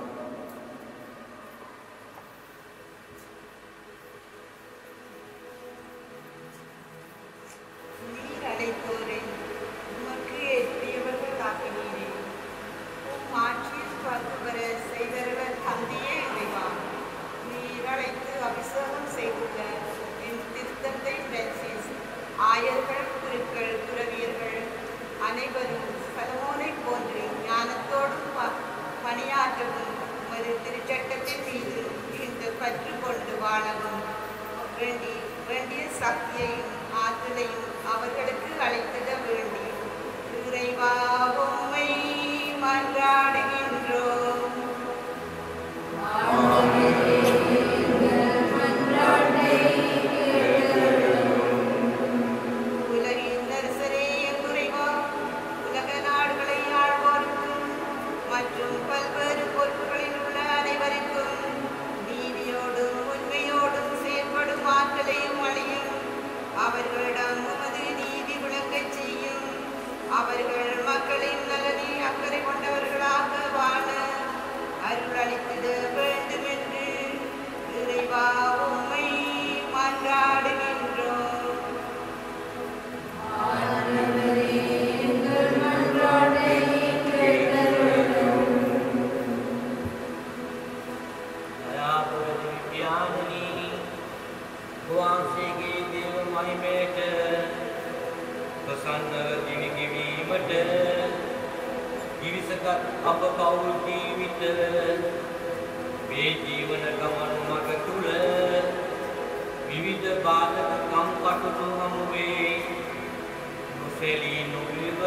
විවිධ බාධක කම්කටොළු හමුවේ නොසැලී නොවිව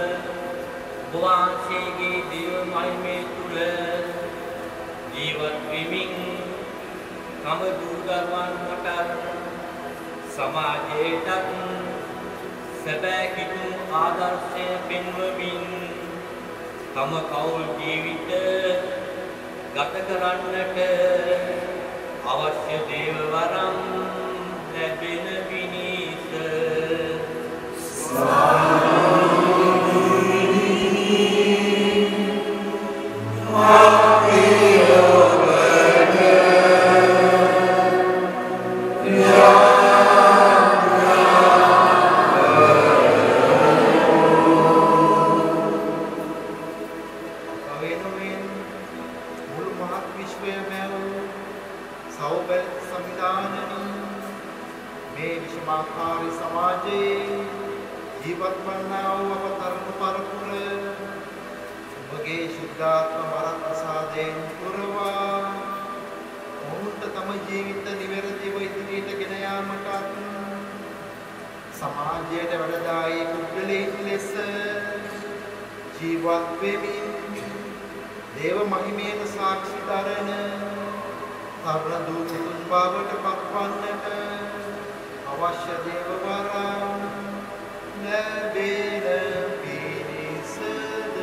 වහන්සේගේ දේව මහිමේ තුල ජීවත් වෙමින් තම දූ දරුවන්ට සමාජයටත් සැබෑ කිතුම් ආදර්ශය පෙන්වමින් තම කවුල් ජීවිත ගත කරන්නට අවශ්‍ය දේව වරම් ලැබෙන පිණිස සමාජයට වඩායි පුද්ගලයන් ලෙස ජීවත් වෙමින් දේව මහිමේට සාක්ෂි දරන තරුණ දූතයන් බවට පත්වන්නට අවශ්‍ය දේව වරම් ලැබෙන පිණිසද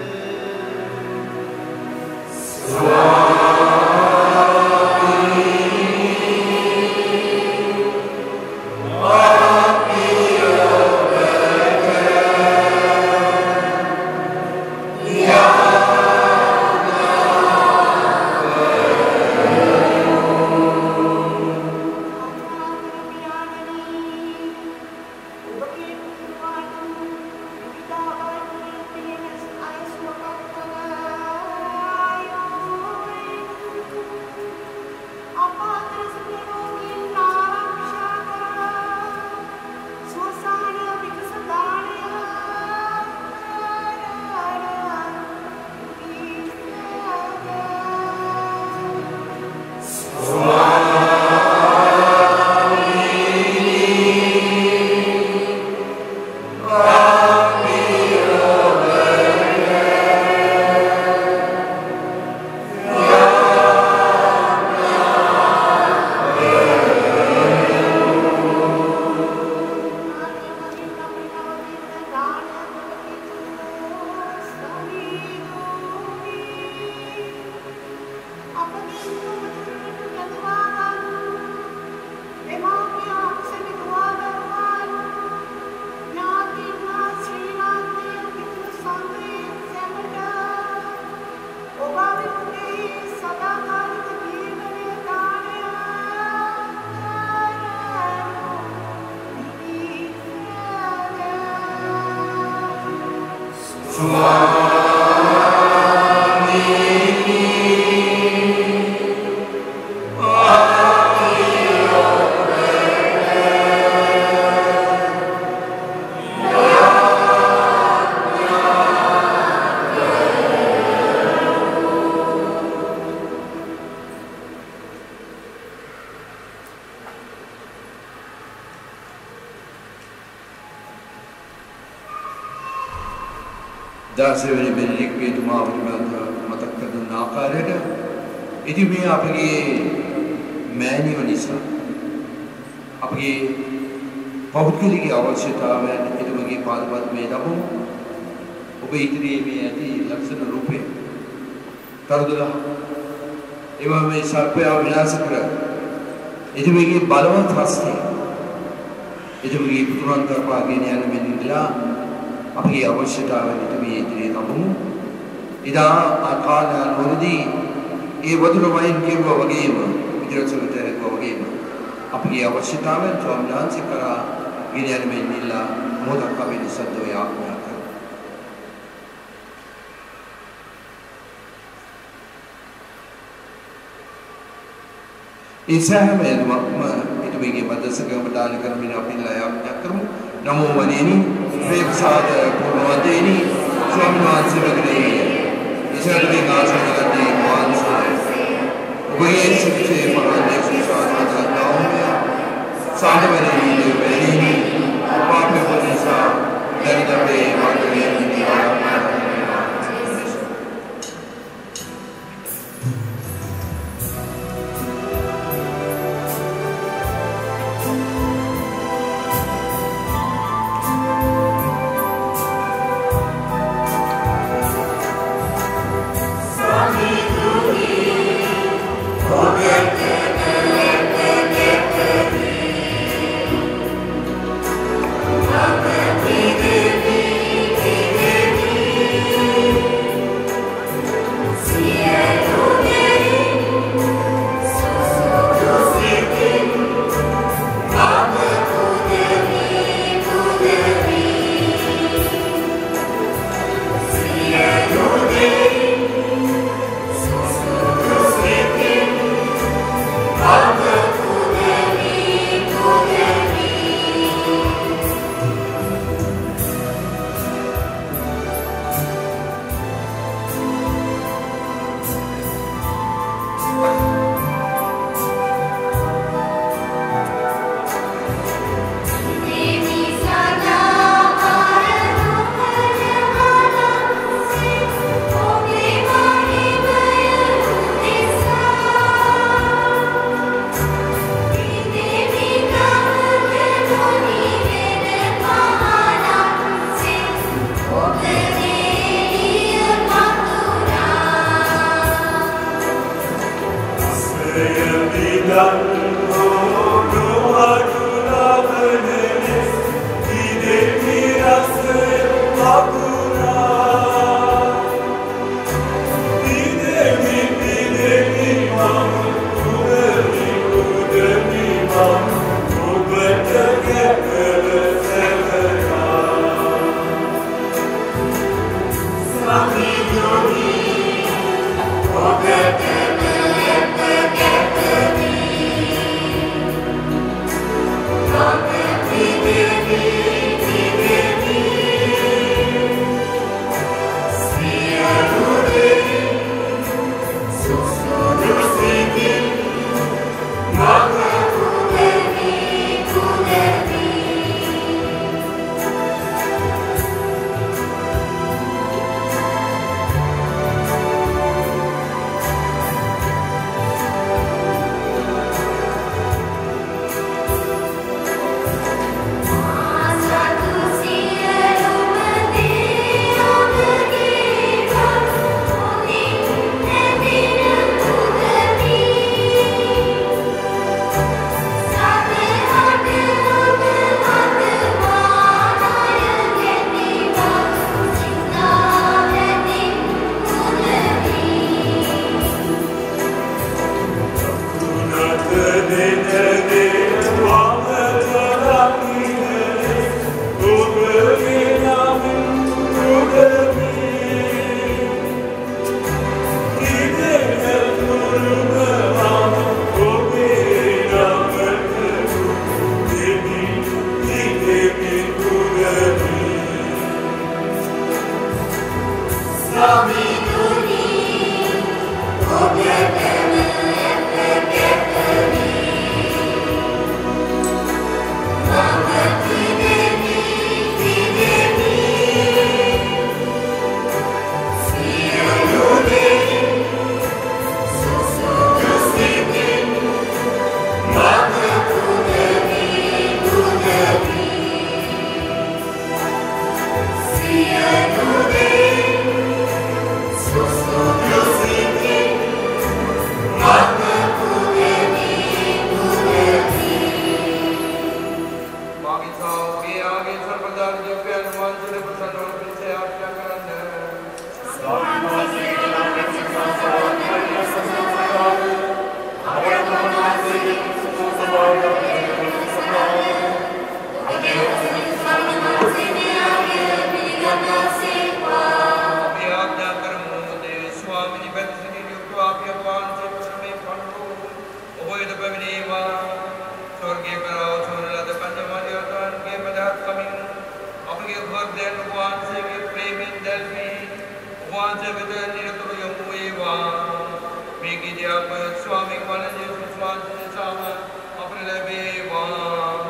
දාසෙවැනි බෙල්ලෙක් වේතුමා මතක් කර දුන්න ආකාරයට ඉතින් මේ අපගේ මෑණිව නිසා අපගේ පෞද්ගලික අවශ්‍යතාවයන් එතුමගේ පාදපද්මේ දමමු. ඔබ ඉදිරියේ මේ ඇති ලක්ෂණ රූපේ තරදුලා එවම මේ සර්පය විනාශ කර එතුමගේ බලවත් හස්තය එතුමගේ පුතුරන් කරපාගෙන යන මෙන්නිලා අපගේ අවශ්‍යතාවයන් ඉදිරියේ තබමු. ඉදා ආකාරවලදී ඒ වතුර වයින් කියුවා වගේම ඉදිරියට ඇරුවා වගේම අපගේ අවශ්‍යතාවයන් ස්වාමීන් කරා ගෙන යන මෙන්නිලා මොදක් අපේ සද්දෝ යාඥා කරා. ඉසහම එතුමගේ මදසකම දාන කරමින් අපි යාඥා කරමු. නමෝ වනේනි ප්‍රේමසාද පූර්ණවදේනි ස්වාමීන් වහන්සේ වගේ ඉසරේ ආසනකදී වහන්සේ ඔබේ සිතේ මහානේක සාධනා සාධවැරි වෙලෙහි පාප නිසා දරිදරේ වන්දනයෙන් Swami Swami Yesus Kristus sama apre lebe wa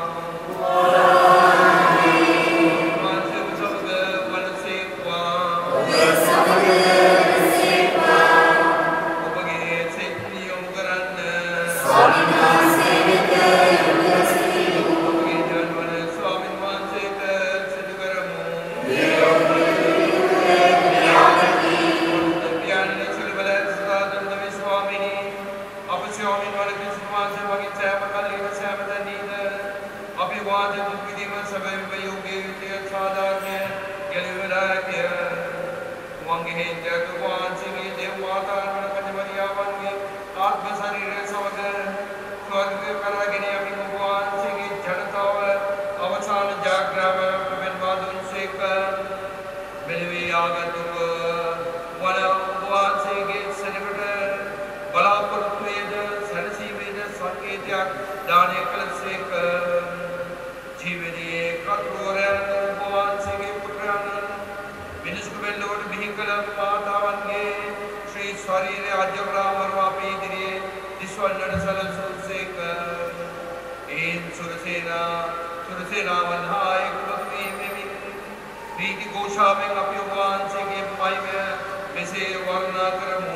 මගේ ජග වහන්සේගේ දේව මාතාවන කජවරියාවන්ගේ ආත්ම ශරීරය සමග ස්වර්ග කරගෙන යමින් ඔබ වහන්සේගේ ජනතාව අවසාන ජාග්‍රාව ප්‍රවෙන්වා දුන්සේක. මෙලොවේ ආගත් ඔබ වන ඔබ වහන්සේගේ සෙනඟට බලාපොරොත්තු වේද සැනසීමේද සංකේතයක් දානය කළසේක. ජීවනයේ කතුරයන් ඔබ වහන්සේගේ පුත්‍රයන් මිනිසුන් වෙල්ලවට බිහි කළ මාතාවන්ගේ ශ්‍රී ශරීරය අජ්ජවරාමර අපේ ඉදිරියේ දිස්වන්නට සැලසුසේක. ඒන් සුරසේනාවන් හා එක්රොත් වීමෙන් ප්‍රීති ഘോഷාවෙන් අපි ඔබ වහන්සේගේ මහිමය මෙසේ වර්ණනා කරමු.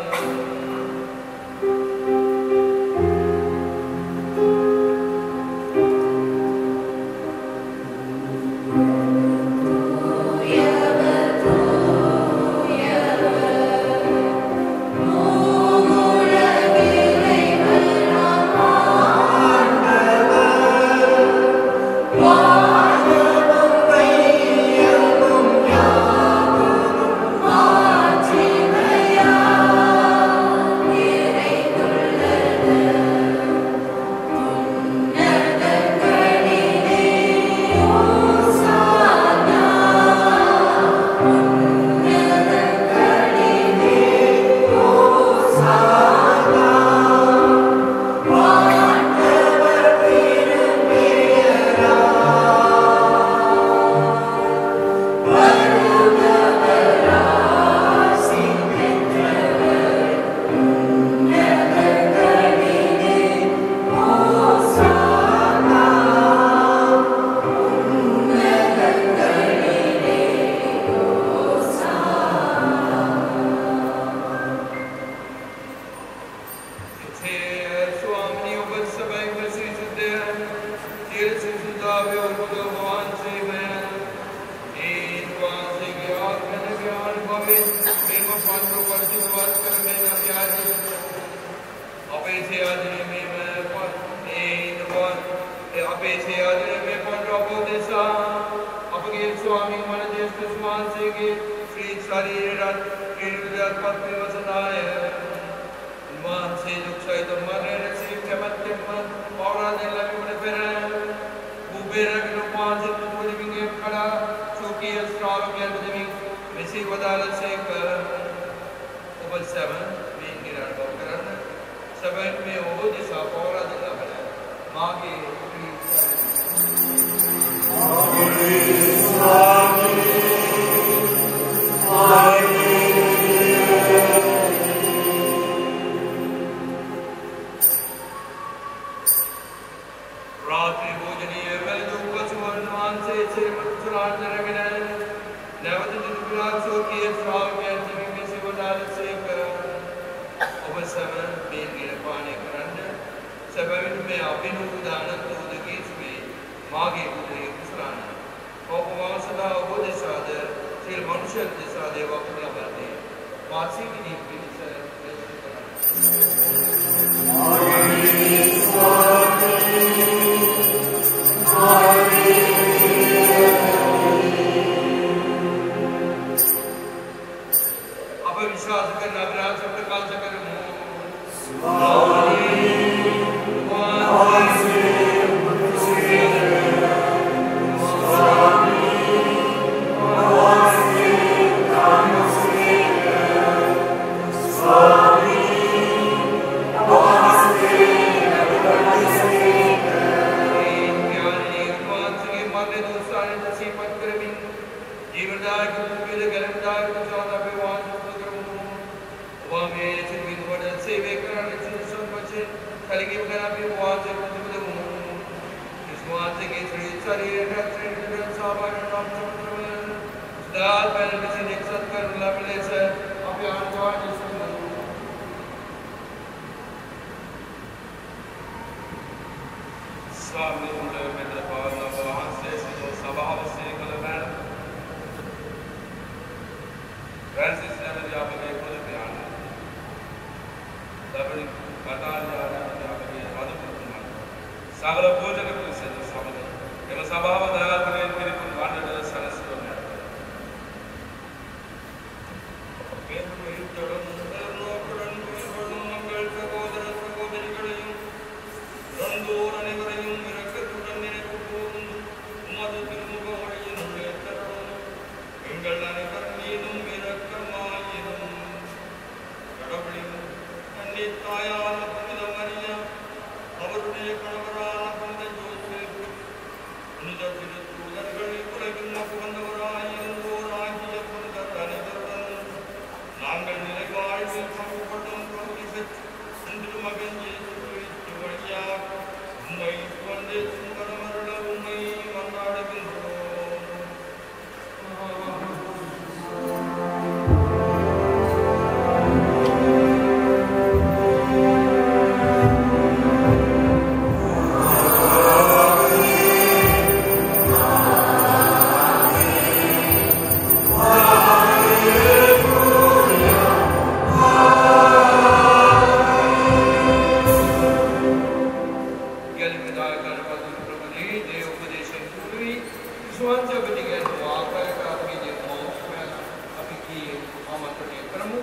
කරමු.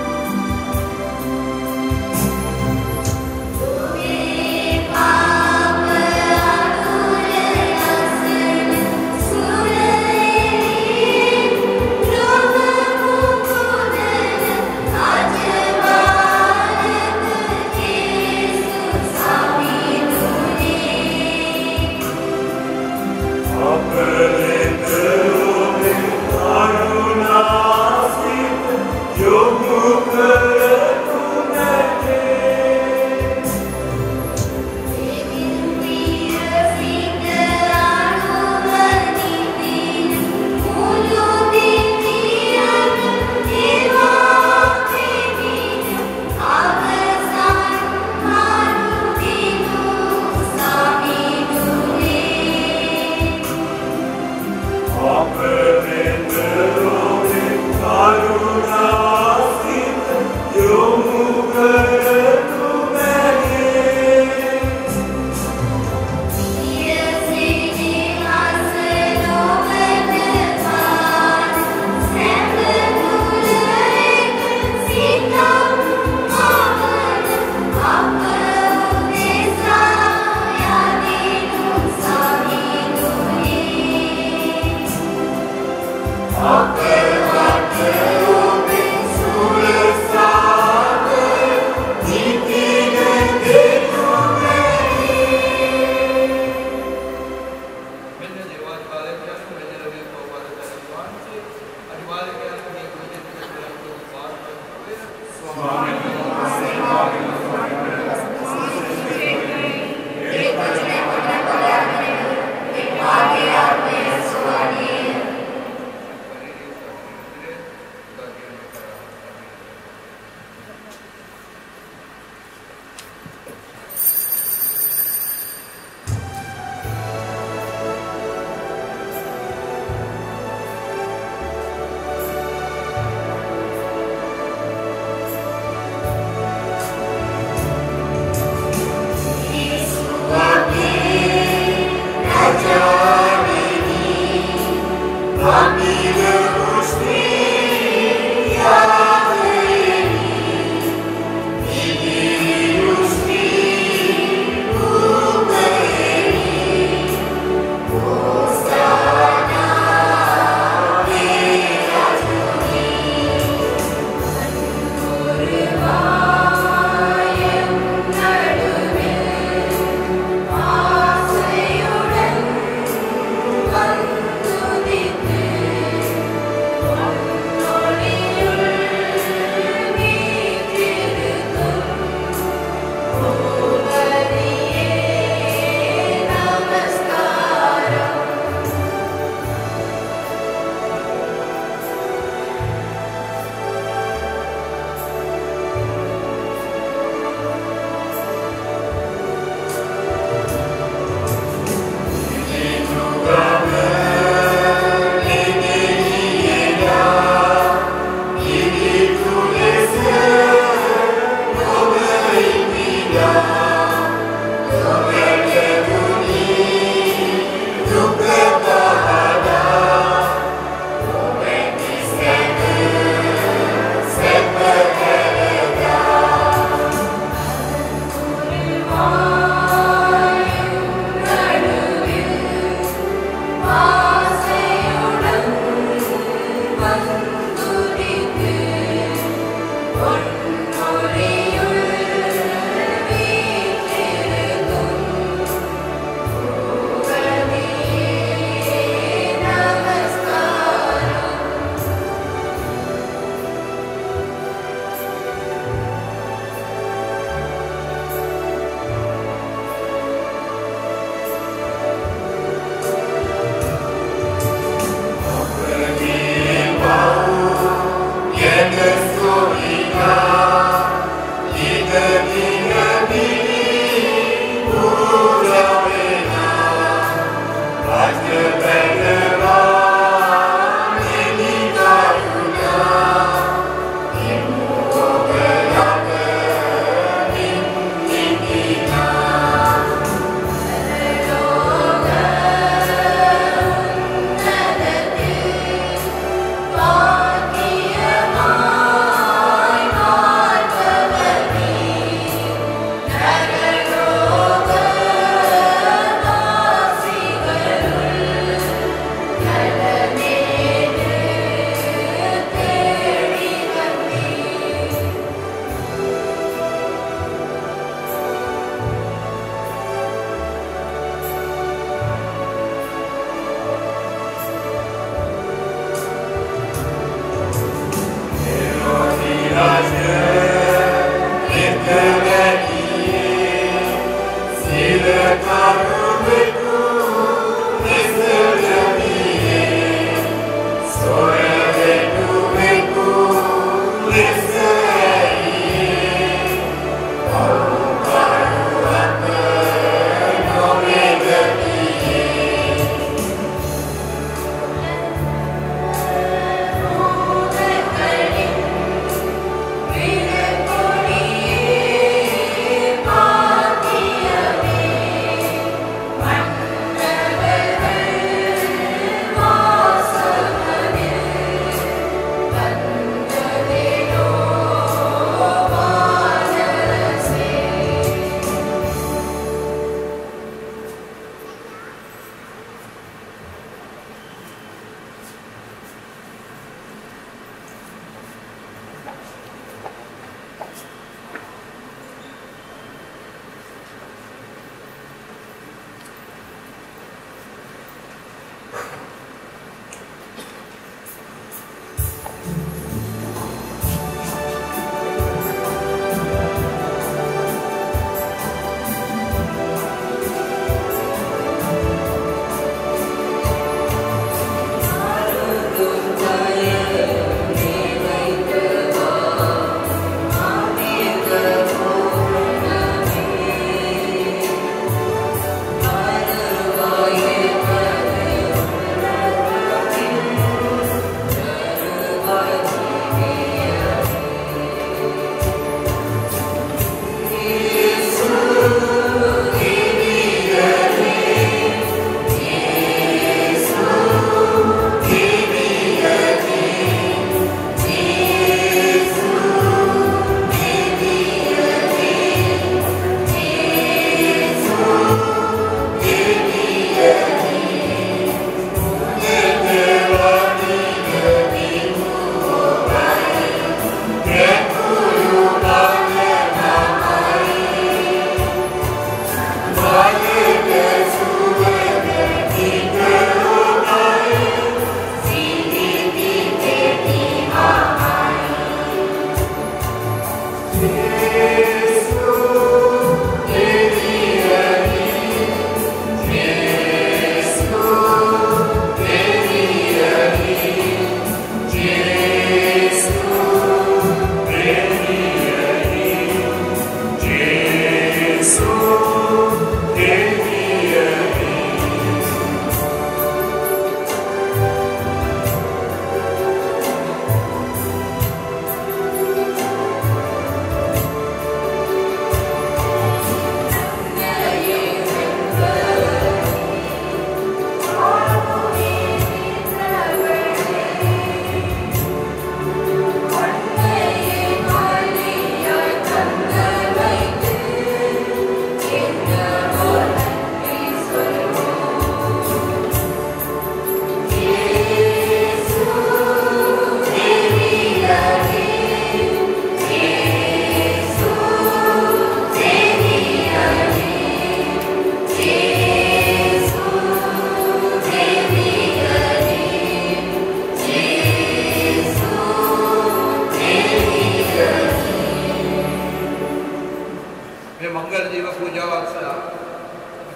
Bye.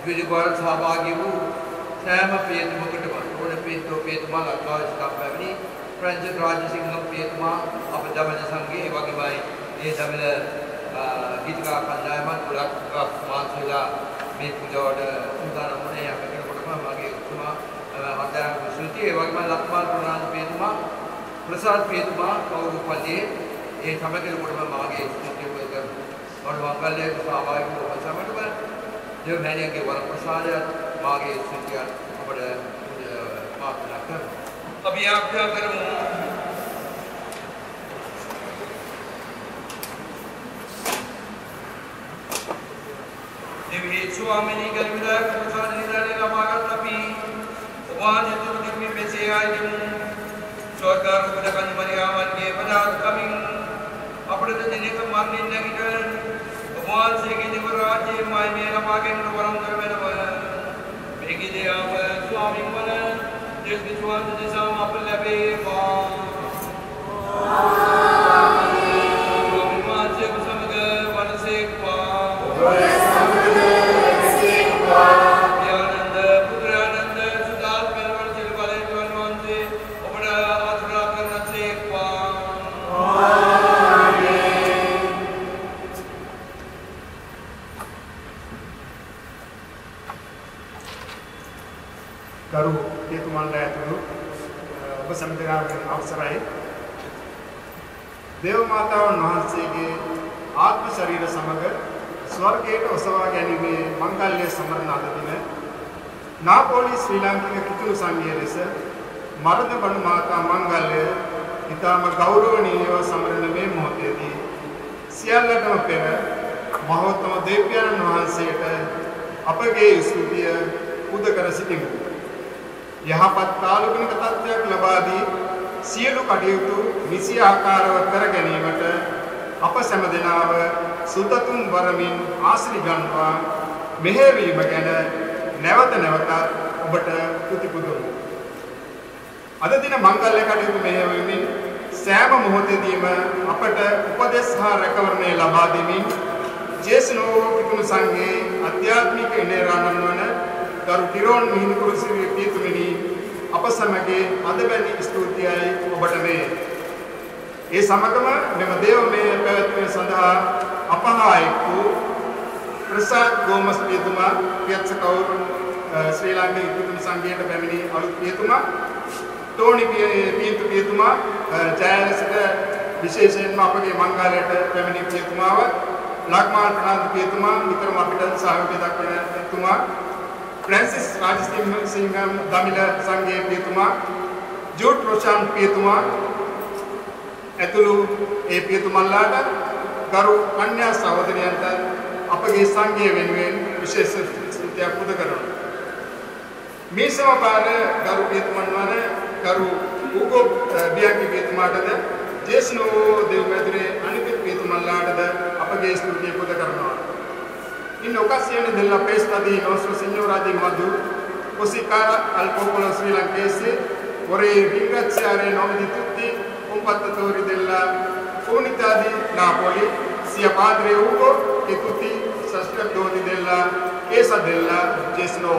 විවිධ සහභාගී වූ සෑම පියතුමකටම ඕන පියතුමා ලක්වා සිටම් පැමිණි ප්‍රංජිත් රාජසිංහ පියතුමා අප දමන සංඝයේ වගේමයි ඒ දමන ගීතිකා කණ්ඩායමත් ගොඩක් මාන්සලා මේ පූජාවට සූදානම් වුණේ අපි කෙනෙකුටම මගේ උතුමා හදාරන විශ්ෘතිය ඒ වගේම ලක්මාල් ප්‍රනාන්ද පියතුමා ප්‍රසාද් පියතුමා කවුරුපල්ලියේ ඒ සමගිරකොටම මාගේ ස්තුතිය කරනවා මම මංගල්‍යයේ සහභාගී වූ සමටම දෙවැනියගේ වර ප්‍රසාදය මාගේ ස්තුතිය අපට ප්‍රාර්ථනා කරනවා අපි ආඥා කරමු देवी स्वामिनी गलविदा प्रसाद निदाने लबागत अपि वान यतु दिव्य पेसे आयम स्वर्गार उदकन मरियावन के पदार्थ कमिंग अपड़े दिने का मानने नगिटन भगवान से के निवराज्य माय में लबागेन वरम करवे नव बेगी दे आप स्वामी मन जिस विश्वास दिशा आप लबे वा स्वामी मान से समग वन से वा आनंद पुत्रानंद सुदास मेलवर चिल वाले जवान से अपना आचरा करना से करू ये तुम्हारा ऐतु बस समझेगा अवसर है देव माता और महर्षि के आत्म शरीर समग्र स्वर्गेट ඔසවා ගැනීමේ මංගල්‍ය සමරන අද දින නාපෝලි ශ්‍රී ලාංකික කිතුණු සංඝය ලෙස මරණ බණු මාතා මංගල්‍ය ඊටම ගෞරවණීයව සමරන මේ මොහොතේදී සියල්ලටම පෙර මහෝත්තම දේවයන්න් වහන්සේට අපගේ ස්තුතිය පුද කර සිටිමු. යහපත් කාලගුණික තත්ත්වයක් ලබා දී සියලු කටයුතු නිසි ආකාරව කර ගැනීමට අප සෑම දෙනාව සුතතුන් වරමින් ආශ්‍රි ගන්නවා මෙහෙවීම ගැන නැවත නැවතත් ඔබට තුති පුදමු. අද දින මංගල්‍ය කටයුතු මෙහෙවීමෙන් සෑම මොහොතෙදීම අපට උපදෙස් හා රැකවරණය ලබා දෙමින් ජේසුනෝ කිතුණු සංඝයේ ආධ්‍යාත්මික ඉනේරාණන් වන ගරු කිරෝන් මිහිඳුකුරු සිරිය පියතුමනි අප සමගයේ අද වැනි ස්තුතියයි ඔබට වේ. ඒ සමගම මෙම දේවමය පැවැත්වීම සඳහා අපහා එක් වූ ප්‍රසාද් ගෝමස් පියතුමා පියත්ස කවුරු ශ්‍රී ලාංකික කිතුණු සංඝයට පැමිණි අලුත් පියතුමා ටෝනි පියතුමා ජයලසිට විශේෂයෙන්ම අපගේ මංගලයට පැමිණි පියතුමාව ලක්මාල් ප්‍රනාන්ද පියතුමා විතරම අපිට සහයෝගය දක්වන පියතුමා फ्रांसिस राजसिंह दमिल संघයේ පියතුමා ජෝට් රොෂාන් පියතුමා ඇතුළු ඒ පියතුමන්ලාට ගරු කන්‍යා සහෝදරයන්ට අපගේ සංඝය වෙනුවෙන් විශේෂ ස්තුතියක් පුද කරනවා. මේ සමපාර ගරු පියතුමන් වන ගරු උගෝ බියන්කි පියතුමාටද ජේසුනෝ දෙව්මැදුරේ අනිත් පියතුමන්ලාටද අපගේ ස්තුතිය පුද කරනවා. In occasione della festa di Nostra Signora di Madhu, così cara al popolo srilankese, vorrei ringraziare in nome di tutti i compattatori della comunità di Napoli, sia Padre Ugo che tutti i sacerdoti della Chiesa della Gesù.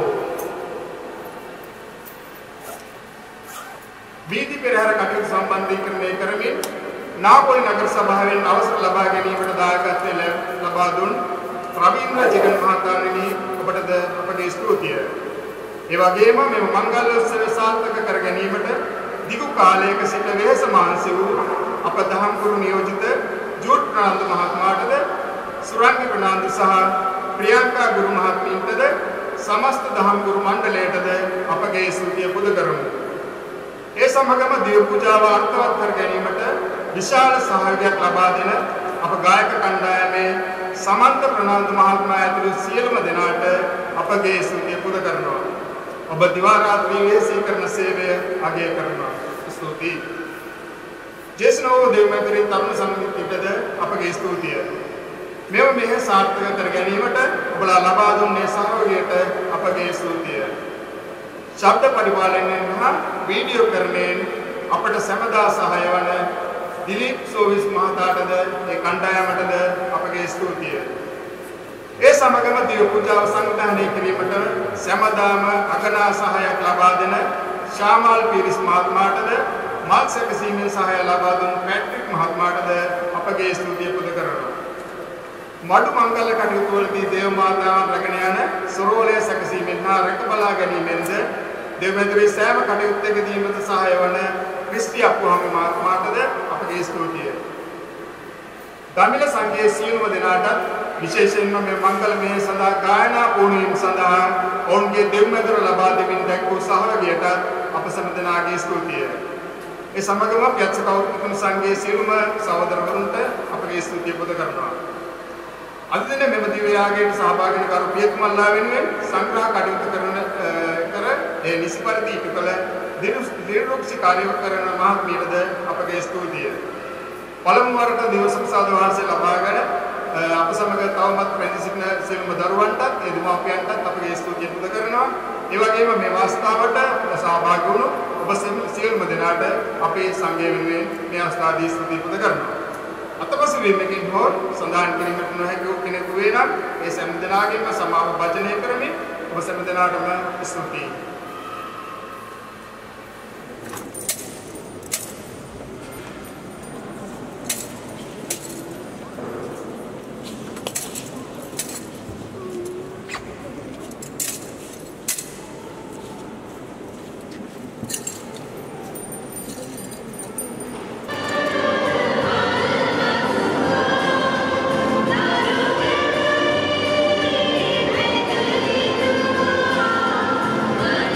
වීදි පෙරහැර කටයුතු සම්බන්ධීකරණය කරමින් නාපොලි නගර සභාවෙන් අවසර ලබා ගැනීමට දායකත්වය ලබා දුන් රවීන්ද්‍ර ජිගන් මහතාණෙනි ඔබටද අපගේ ස්තුතිය. ඒ වගේම මේ මංගල්‍යෝත්සවය සාර්ථක කර ගැනීමට දිගු කාලයක සිට වෙහෙස මහන්සි වූ අප දහම් ගුරු නියෝජිත ජෝට් ප්‍රනාන්දු මහත්මයාටද සුරංගි ප්‍රනාන්දු සහ ප්‍රියංකා ගුරු මහත්මියන්ටද සමස්ත දහම් ගුරු මණ්ඩලයටද අපගේ ස්තුතිය පුද කරමු. ඒ සමගම දේව පූජාව අර්ථවත් කර ගැනීමට විශාල සහයෝගයක් ලබා දෙන අප ගායක කණ්ඩායමේ සමන්ත ප්‍රනාන්දු මහත්මයා ඇතුළු සියලුම දෙනාට අපගේ ස්තුතිය පුද කරනවා. ඔබ දිවා රාත්‍රියේ සීකරන සේවය අගය කරනවා. ස්තුතියි. ජේසුනෝ දෙව්මැදුරේ තරුණ සමිතියටද අපගේ ස්තුතිය. මෙව මෙහෙ සාර්ථක කර ගැනීමට ඔබලා ලබා දුන්නේ සහයෝගයට අපගේ ස්තුතිය. ශබ්ද පරිපාලනයෙන් හා වීඩියෝ කරණයෙන් අපට සැමදා සහාය වන දිලීප් සෝවිස් මහතාටද ඒ කණ්ඩායමටද අපගේ ස්තුතිය. ඒ සමගම දිව පූජාව සංවිධානය කිරීමට සෑමදාම අගනා සහායක් ලබා දෙන ශාමල් පීරිස් මහත්මයාටද මල් සැකසීමෙන් සහාය ලබා දුන් පැට්‍රික් මහත්මයාටද අපගේ ස්තුතිය පුද කරනවා. මඩු මංගල කටයුතු වලදී දේව මාතාවන් රැගෙන යන සොරෝලය සැකසීමෙන් හා රැක බලා ගැනීමෙන්ද දෙවැදුරේ සෑම කටයුත්තකදීමද සහාය වන ක්‍රිස්ටි අප්පුහාම මහත්මයාටද අපගේ ස්තුතිය. දමිළ සංඝයේ සියලුම දෙනාට විශේෂයෙන්ම මේ මංගලමය සඳහා ගායනා පුහුණුවීම සඳහා ඔවුන්ගේ දෙව්මැදුර ලබා දෙමින් දැක්වූ සහයෝගයට අප සැම දෙනාගේ ස්තුතිය. ඒ සමගම පියත්ස කෞතුක සංඝයේ සියලුම සහෝදරවරුන්ට අපගේ ස්තුතිය පුද කරනවා. අද දින මෙම දිව්‍ය යාගයට සහභාගී වන කරු පියතුමල්ලා වෙනුවෙන් සංග්‍රහ කටයුතු කර ඒ නිසි පරිදි ඉටු කළ දිරුක්ෂි කාර්ය කරන මහත්මියටද අපගේ ස්තුතිය. පළමු වරට දිවස ප්‍රසාද වාසය ලබාගෙන අප සමග තවමත් පැමිණ සිටින සියලුම දරුවන්ටත් ඒ දෙමාපියන්ටත් අපගේ ස්තුතිය පුද කරනවා. ඒ වගේම මේ අවස්ථාවට සහභාගී වුණු ඔබ සියලුම දෙනාට අපේ සංඝය වෙනුවෙන් මේ අවස්ථාවේදී ස්තුතිය පුද කරනවා. අතපසු වීමකින් හෝ සඳහන් කිරීමට නොහැකි වූ කෙනෙකු වේ නම් ඒ සෑම දෙනාගේම සමාව භජනය කරමින් ඔබ සෑම දෙනාටම ස්තුතියි. Bye.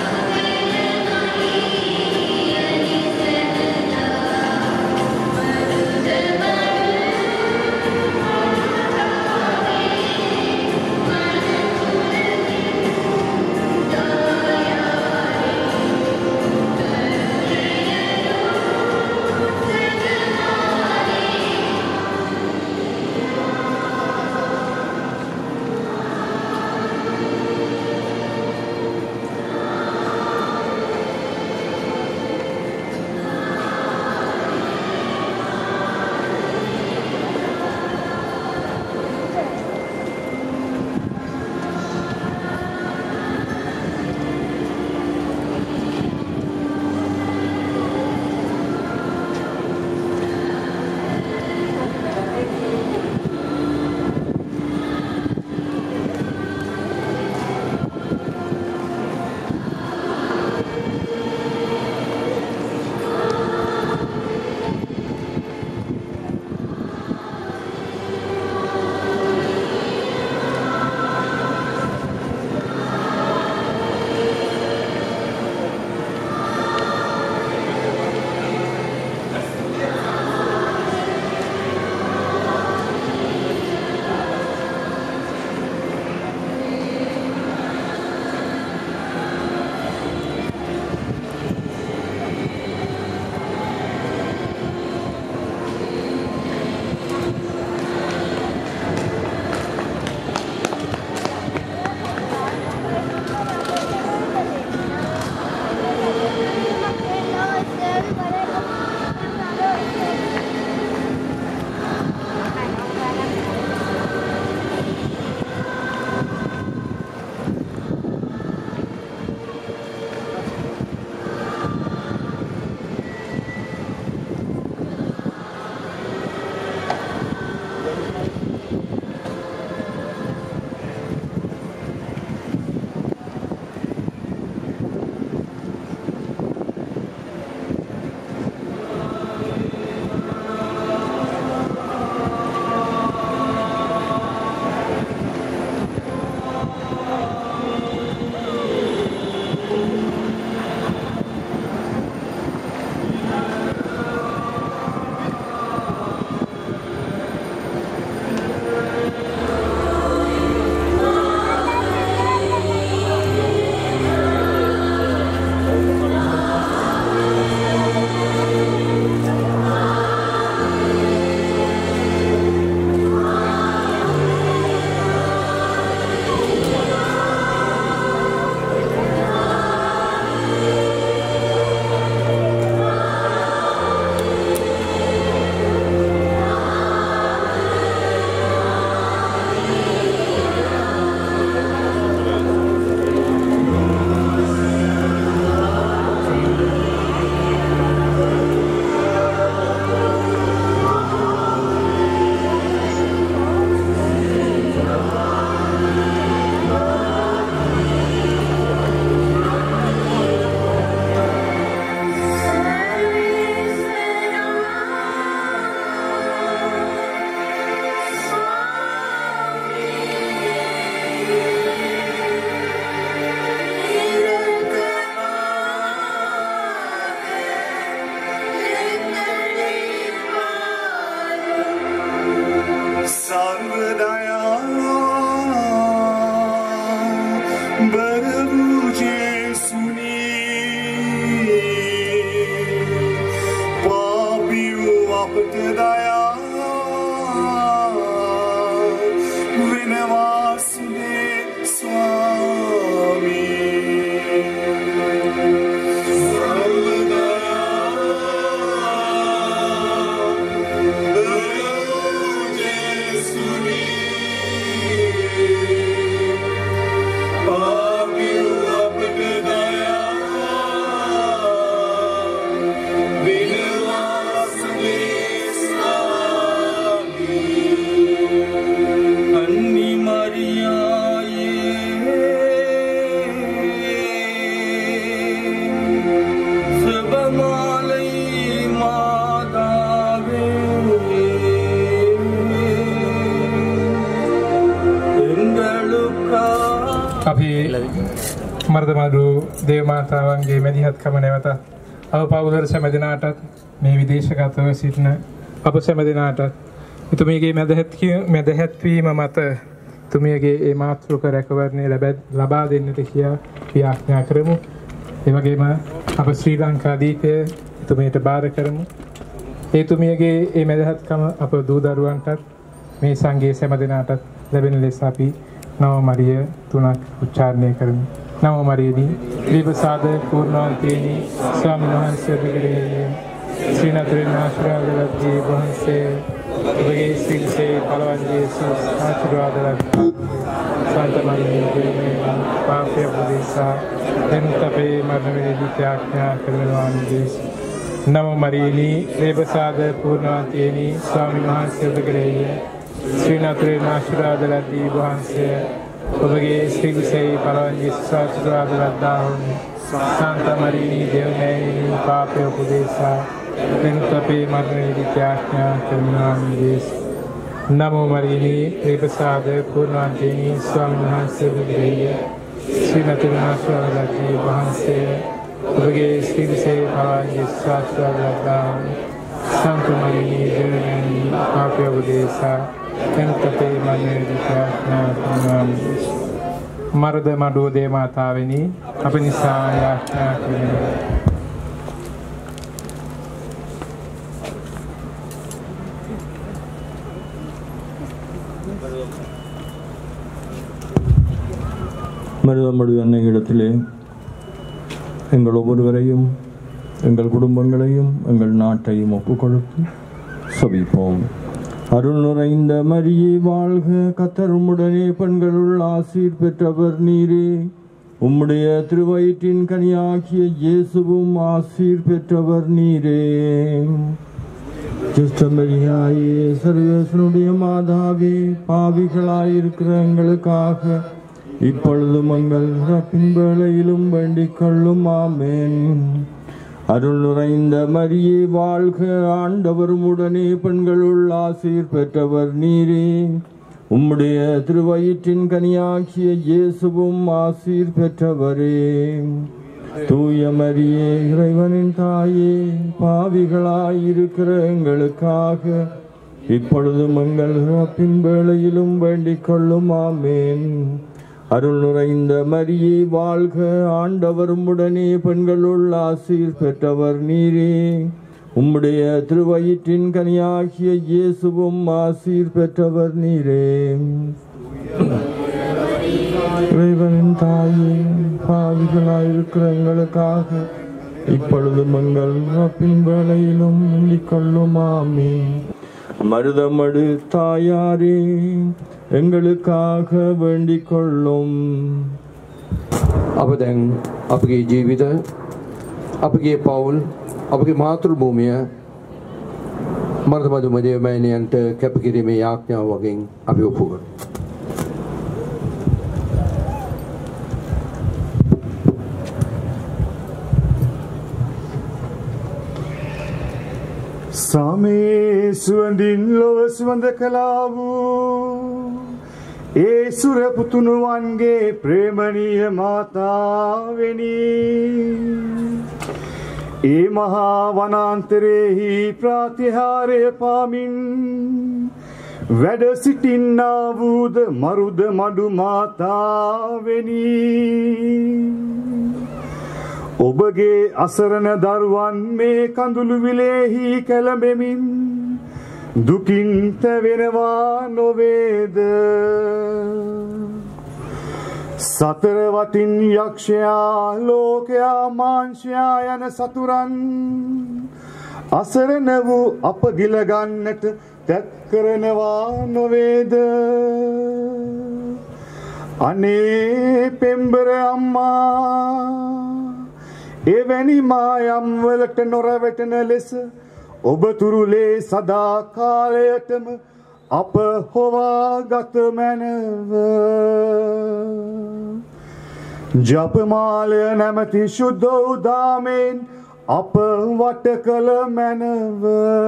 මර්දමඩු දේව මාතාවන්ගේ මැදිහත්කම නැවත අප පවුලට සැමදෙනාටත් මේ විදේශගතව සිටින අප සැමදෙනාටත් එතුමියගේ මැදහැත්වීම මත එතුමියගේ ඒ මාතෘක රැකවරණය ලබා දෙන්නට කියා ක්‍රියාඥා කරමු. ඒ වගේම අප ශ්‍රී ලංකාදීපය එතුමියට බාර කරමු. එතුමියගේ ඒ මැදහත්කම අප දූ දරුවන්ටත් මේ සංඝයේ සැමදෙනාටත් ලැබෙන ලෙස අපි නව මරිය 3ක් උච්චාරණය කරමු. නව මරියනි විපසාද පූර්ණවන්තේනි ස්වාමීන් වහන්සේ දෙවියන් ශ්‍රී නතරේ ආශිර්වාද ලැබී වහන්සේ ඔබගේ සිල්සේ පළවන් යේසුස් ආශිර්වාද ලැබී සන්තමයි දෙවියන් පාපය බුදිසා දෙනුතපේ මරණ වේදී ත්‍යාඥා කරනවා නිදේශ. නව මරියනි විපසාද පූර්ණවන්තේනි ස්වාමීන් වහන්සේ දෙවියන් ශ්‍රී නතරේ ආශිර්වාද ලැබී වහන්සේ ඔබගේ සිල්සේ පළවන් යේසුස් ආශිර්වාද ලැබදාහොනි. Santa Maria Deo Nei Pape Opudesa Venuta Marne di Tiakna Terminamides Namo Marini Prepasade Purnantini Swami Hanse Vigreya Sri Natirnasha Lati Bahanse Obage Sri Se Pavanje Sastra Lata Santa Marini Deo Nei Pape Opudesa Venuta Marne di Tiakna Terminamides මරද Maduwa දේ මාතාවෙනි අප නිසා යාඥා කරමු. மருத மடு என்னை இடத்திலே எங்கள் ஒவ்வொருவரையும் எங்கள் குடும்பங்களையும் எங்கள் நாட்டையும் ஒப்புக்கொடுத்து சபிப்போம். அருள் நிறைந்த மரியே வாழ்க, கர்த்தர் உம்முடனே பெண்களுள் ஆசீர் பெற்றவர் நீரே. உம்முடைய திருவயிற்றின் கனியாகிய இயேசுவும் ஆசீர் பெற்றவர் நீரே. ஜெஸ்டமரியாயே சர்வேசனுடைய மாதாவே, பாவிகளாயிருக்கிற எங்களுக்காக இப்பொழுதும் எங்கள் இறப்பின் வேளையிலும் வேண்டிக் கொள்ளும். ஆமென். அருள் நிறைந்த மரியே வாழ்க, ஆண்டவர் உம்முடனே பெண்களுள் ஆசீர் பெற்றவர் நீரே. உம்முடைய திருவயிற்றின் கனியாகிய இயேசுவும் ஆசீர் பெற்றவரே. தூய மரியே இறைவனின் தாயே, பாவிகளாயிருக்கிற எங்களுக்காக இப்பொழுதும் எங்கள் இறப்பின் வேளையிலும் வேண்டிக் கொள்ளும். ஆமென். அருள் நிறைந்த மரியே வாழ்க, ஆண்டவர் உம்முடனே பெண்களுள் ஆசீர் பெற்றவர் நீரே. உம்முடைய திருவயிற்றின் கனியாகிய இயேசுவும் ஆசீர் பெற்றவர் நீரே. இறைவனின் தாயே, பாவிகளாயிருக்கிற எங்களுக்காக இப்பொழுதும் எங்கள் இறப்பின் வேளையிலும் வேண்டிக் கொள்ளும். ஆமென். மருதமடு தாயாரே, එංගලකාක වෙන්ඩි කොල්ලොම්. අප දැන් අපගේ ජීවිත, අපගේ පවුල්, අපගේ මාතෘ භූමිය මර්ධමදු මදේවමෑණියන්ට කැපකිරීමේ යාඥාව වගෙන් අපි ඔප්පු කරමු. සාමේ සුවඳින් ලොව සුවඳ කළා වූ ඒ සුර පුතුණුවන්ගේ ප්‍රේමණීය මාතාවෙනි, ඒ මහා වනාන්තරෙහි ප්‍රාතිහාර්ය පාමින් වැඩ සිටින්නා වූද මරුද මඩු මාතාවෙනි, ඔබගේ අසරණ දරුවන් මේ කඳුළු විලේහි කැළඹෙමින් දුකින් තැවෙනවා නොවේද? සතර වටින් යක්ෂයා, ලෝකයා, මාංශයා යන සතුරන් අසරණ වූ අප ගිල ගන්නට තැත් කරනවා නොවේද? අනේ පෙම්බර අම්මා එවැනි මායම් වලට නොරවැටෙන ලෙස ඔබ තුරුලේ සදා කාලයටම අප හොවාගත මැනව. ජපමාලය නැමැති ශුද්ධ උදාමෙන් අප වට කළ මැනව.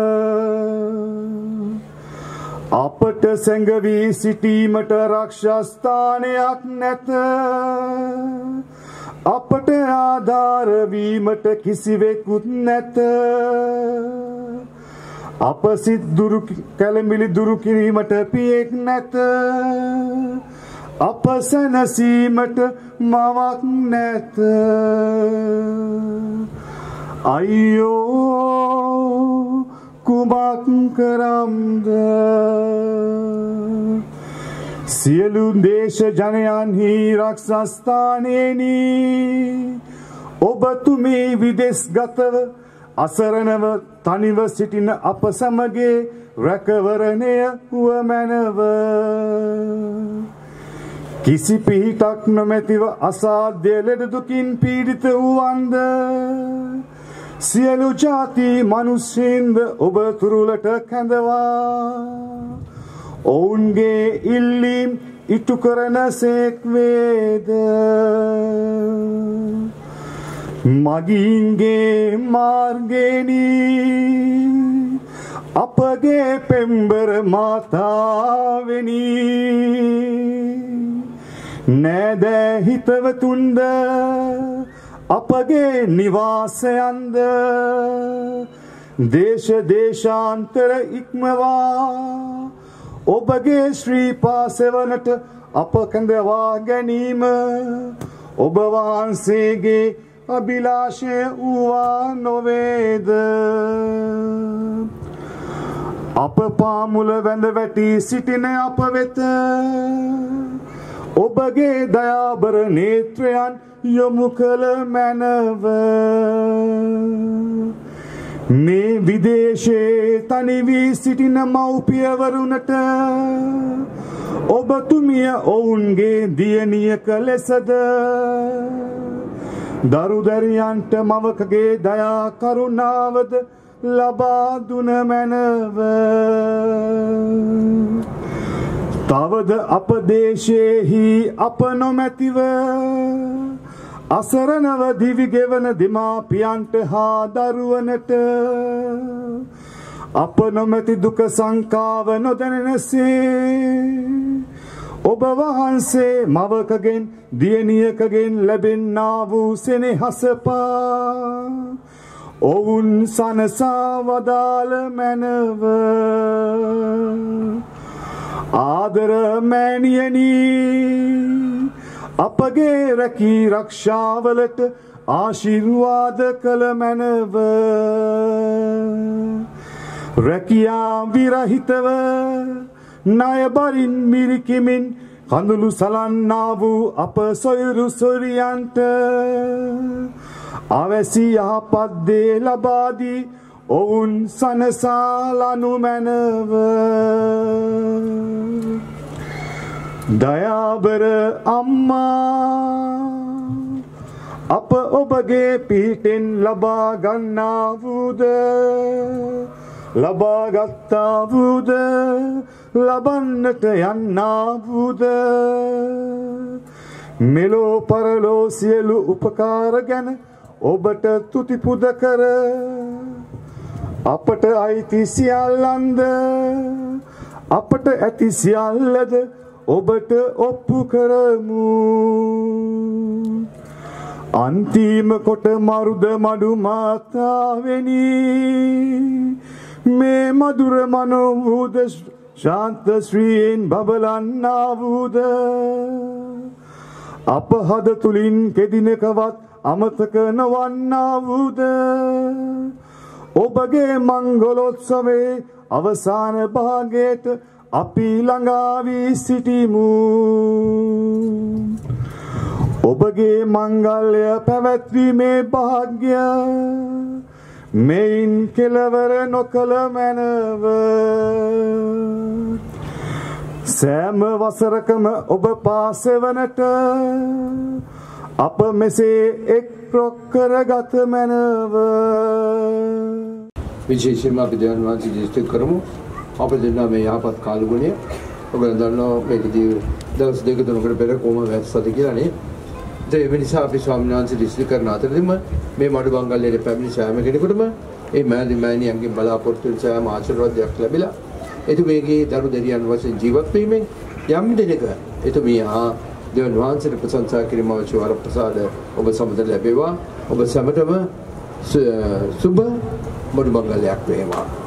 අපට සැඟවී සිටීමට රක්ෂස්ථානයක් නැත. අපට ආධාර වීමට කිසිවෙකුත් නැත. අප සිත් දුරු කැළඹිලි දුරු කිරීමට පියෙක් නැත. අප සැනසීමට මවක් නැත. අයියෝ කුමක් කරම්ද? සියලු දේශ ජනයන්හි රක්ෂස්ථානේනි ඔබතුමී විදෙස්ගතව අසරණව තනිව සිටින අප සමගේ රැකවරණය වුව මැනව. කිසි පිහිටක් නොමැතිව අසාධ්‍ය ලෙඩ දුකින් පීඩිත වූවන්ද සියලු ජාති මිනිස්සුන්ද ඔබ තුරුලට කැඳවා ඔවුන්ගේ ඉල්ලීම් ඉටු කරන සේක් වේද. මගීන්ගේ මාර්ගේනි අපගේ පෙම්බර මාතාවෙනි නෑදෑ හිතවතුන්ද අපගේ නිවාසයන්ද දේශ දේශාන්තර ඉක්මවා ඔබගේ ශ්‍රී පාසෙවනට අප කැඳවා ගැනීම ඔබ වහන්සේගේ අභිලාෂය වූවා නොවේද? අප පාමුල වැඳ වැටි සිටින අප වෙත ඔබගේ දයාබර නේත්‍රයන් යොමු කළ මැනව. මේ විදේශයේ තනි වී සිටින මව්පියවරුන්ට ඔබතුමිය ඔවුන්ගේ දියණියක ලෙසද දරුදරියන්ට මවකගේ දයා කරුණාවද ලබා දුන මැනව. තවද අප දේශයේහි අප නොමැතිව අසරණව දිවි ගෙවන දෙමාපියන්ට හා දරුවනට අප නොමැති දුක සංකාව නොදැනෙනසේ ඔබ වහන්සේ මවකගෙන් දියණියකගෙන් ලැබෙන්නා වූ සෙනෙහස පා ඔවුන් සනසා වදාළ මැනව. ආදර මෑණියනි අපගේ රැකී රක්ෂාවලට ආශිර්වාද කළ මැනව. රැකියා විරහිතව ණය බරින් මිරිකෙමින් කඳුළු සලන්නා වූ අප සොයුරු සොරියන්ට අවැසි යහපත් දේ ලබා දී ඔවුන් සනසාලනු මැනව. දයාබර අම්මා අප ඔබගේ පිහිටෙන් ලබා ගන්නා වූද ලබා ගත්තා වූද ලබන්නට යන්නා වූද මෙලෝ පරලෝ සියලු උපකාර ගැන ඔබට තුති පුද කර අපට අයිති සියල්ලන්ද අපට ඇති සියල්ලද ඔබට ඔප්පු කරමු. අන්තිම කොට මරුද මඩු මාතාවෙනි මේ මధుර මනෝවූද ශාන්ත ශ්‍රීයෙන් බබලන්නා වූද අප හද තුලින් කෙදිනකවත් අමතක නොවන්නා වූද ඔබගේ මංගලෝත්සවයේ අවසාන භාගයට අපි ළඟා වී සිටිමු. ඔබගේ මංගල්‍ය පැවැත්වීමේ භාග්‍ය මෙයින් කෙලවර නොකළ මැනව. සෑම වසරකම ඔබ පාසෙවනට අප මෙසේ එක් රොක් කරගත මැනව. විශේෂයෙන්ම අපි දෙවියන් වහන්සේ දිස්ත්‍රික් කරමු. අප දෙන්නා මේ යහපත් කාලගුණය ඔයගොල්ලෝ දන්නවා මේකදී දවස් දෙක තුනකට පෙර කොහොම වැස්සද කියලා නේ. ඒ නිසා අපි ස්වාමීන් වහන්සේ දිස්ත්‍රික් කරන අතරදීම මේ මඩු බංගල්ලේ පැමිණි සෑම කෙනෙකුටම ඒ මෑණියන්ගෙන් බලාපොරොත්තු වෙන සෑම ආශිර්වාදයක් ලැබිලා එතුමියගේ දරු දෙවියන් වශයෙන් ජීවත් වීමෙන් යම් දිනක එතුමියා දෙවියන් වහන්සේට ප්‍රශංසා කිරීම අවශ්‍ය වරප්‍රසාද ඔබ සමග ලැබේවා. ඔබ සැමටම සුබ මඩු බංගල්ලයක් වේවා.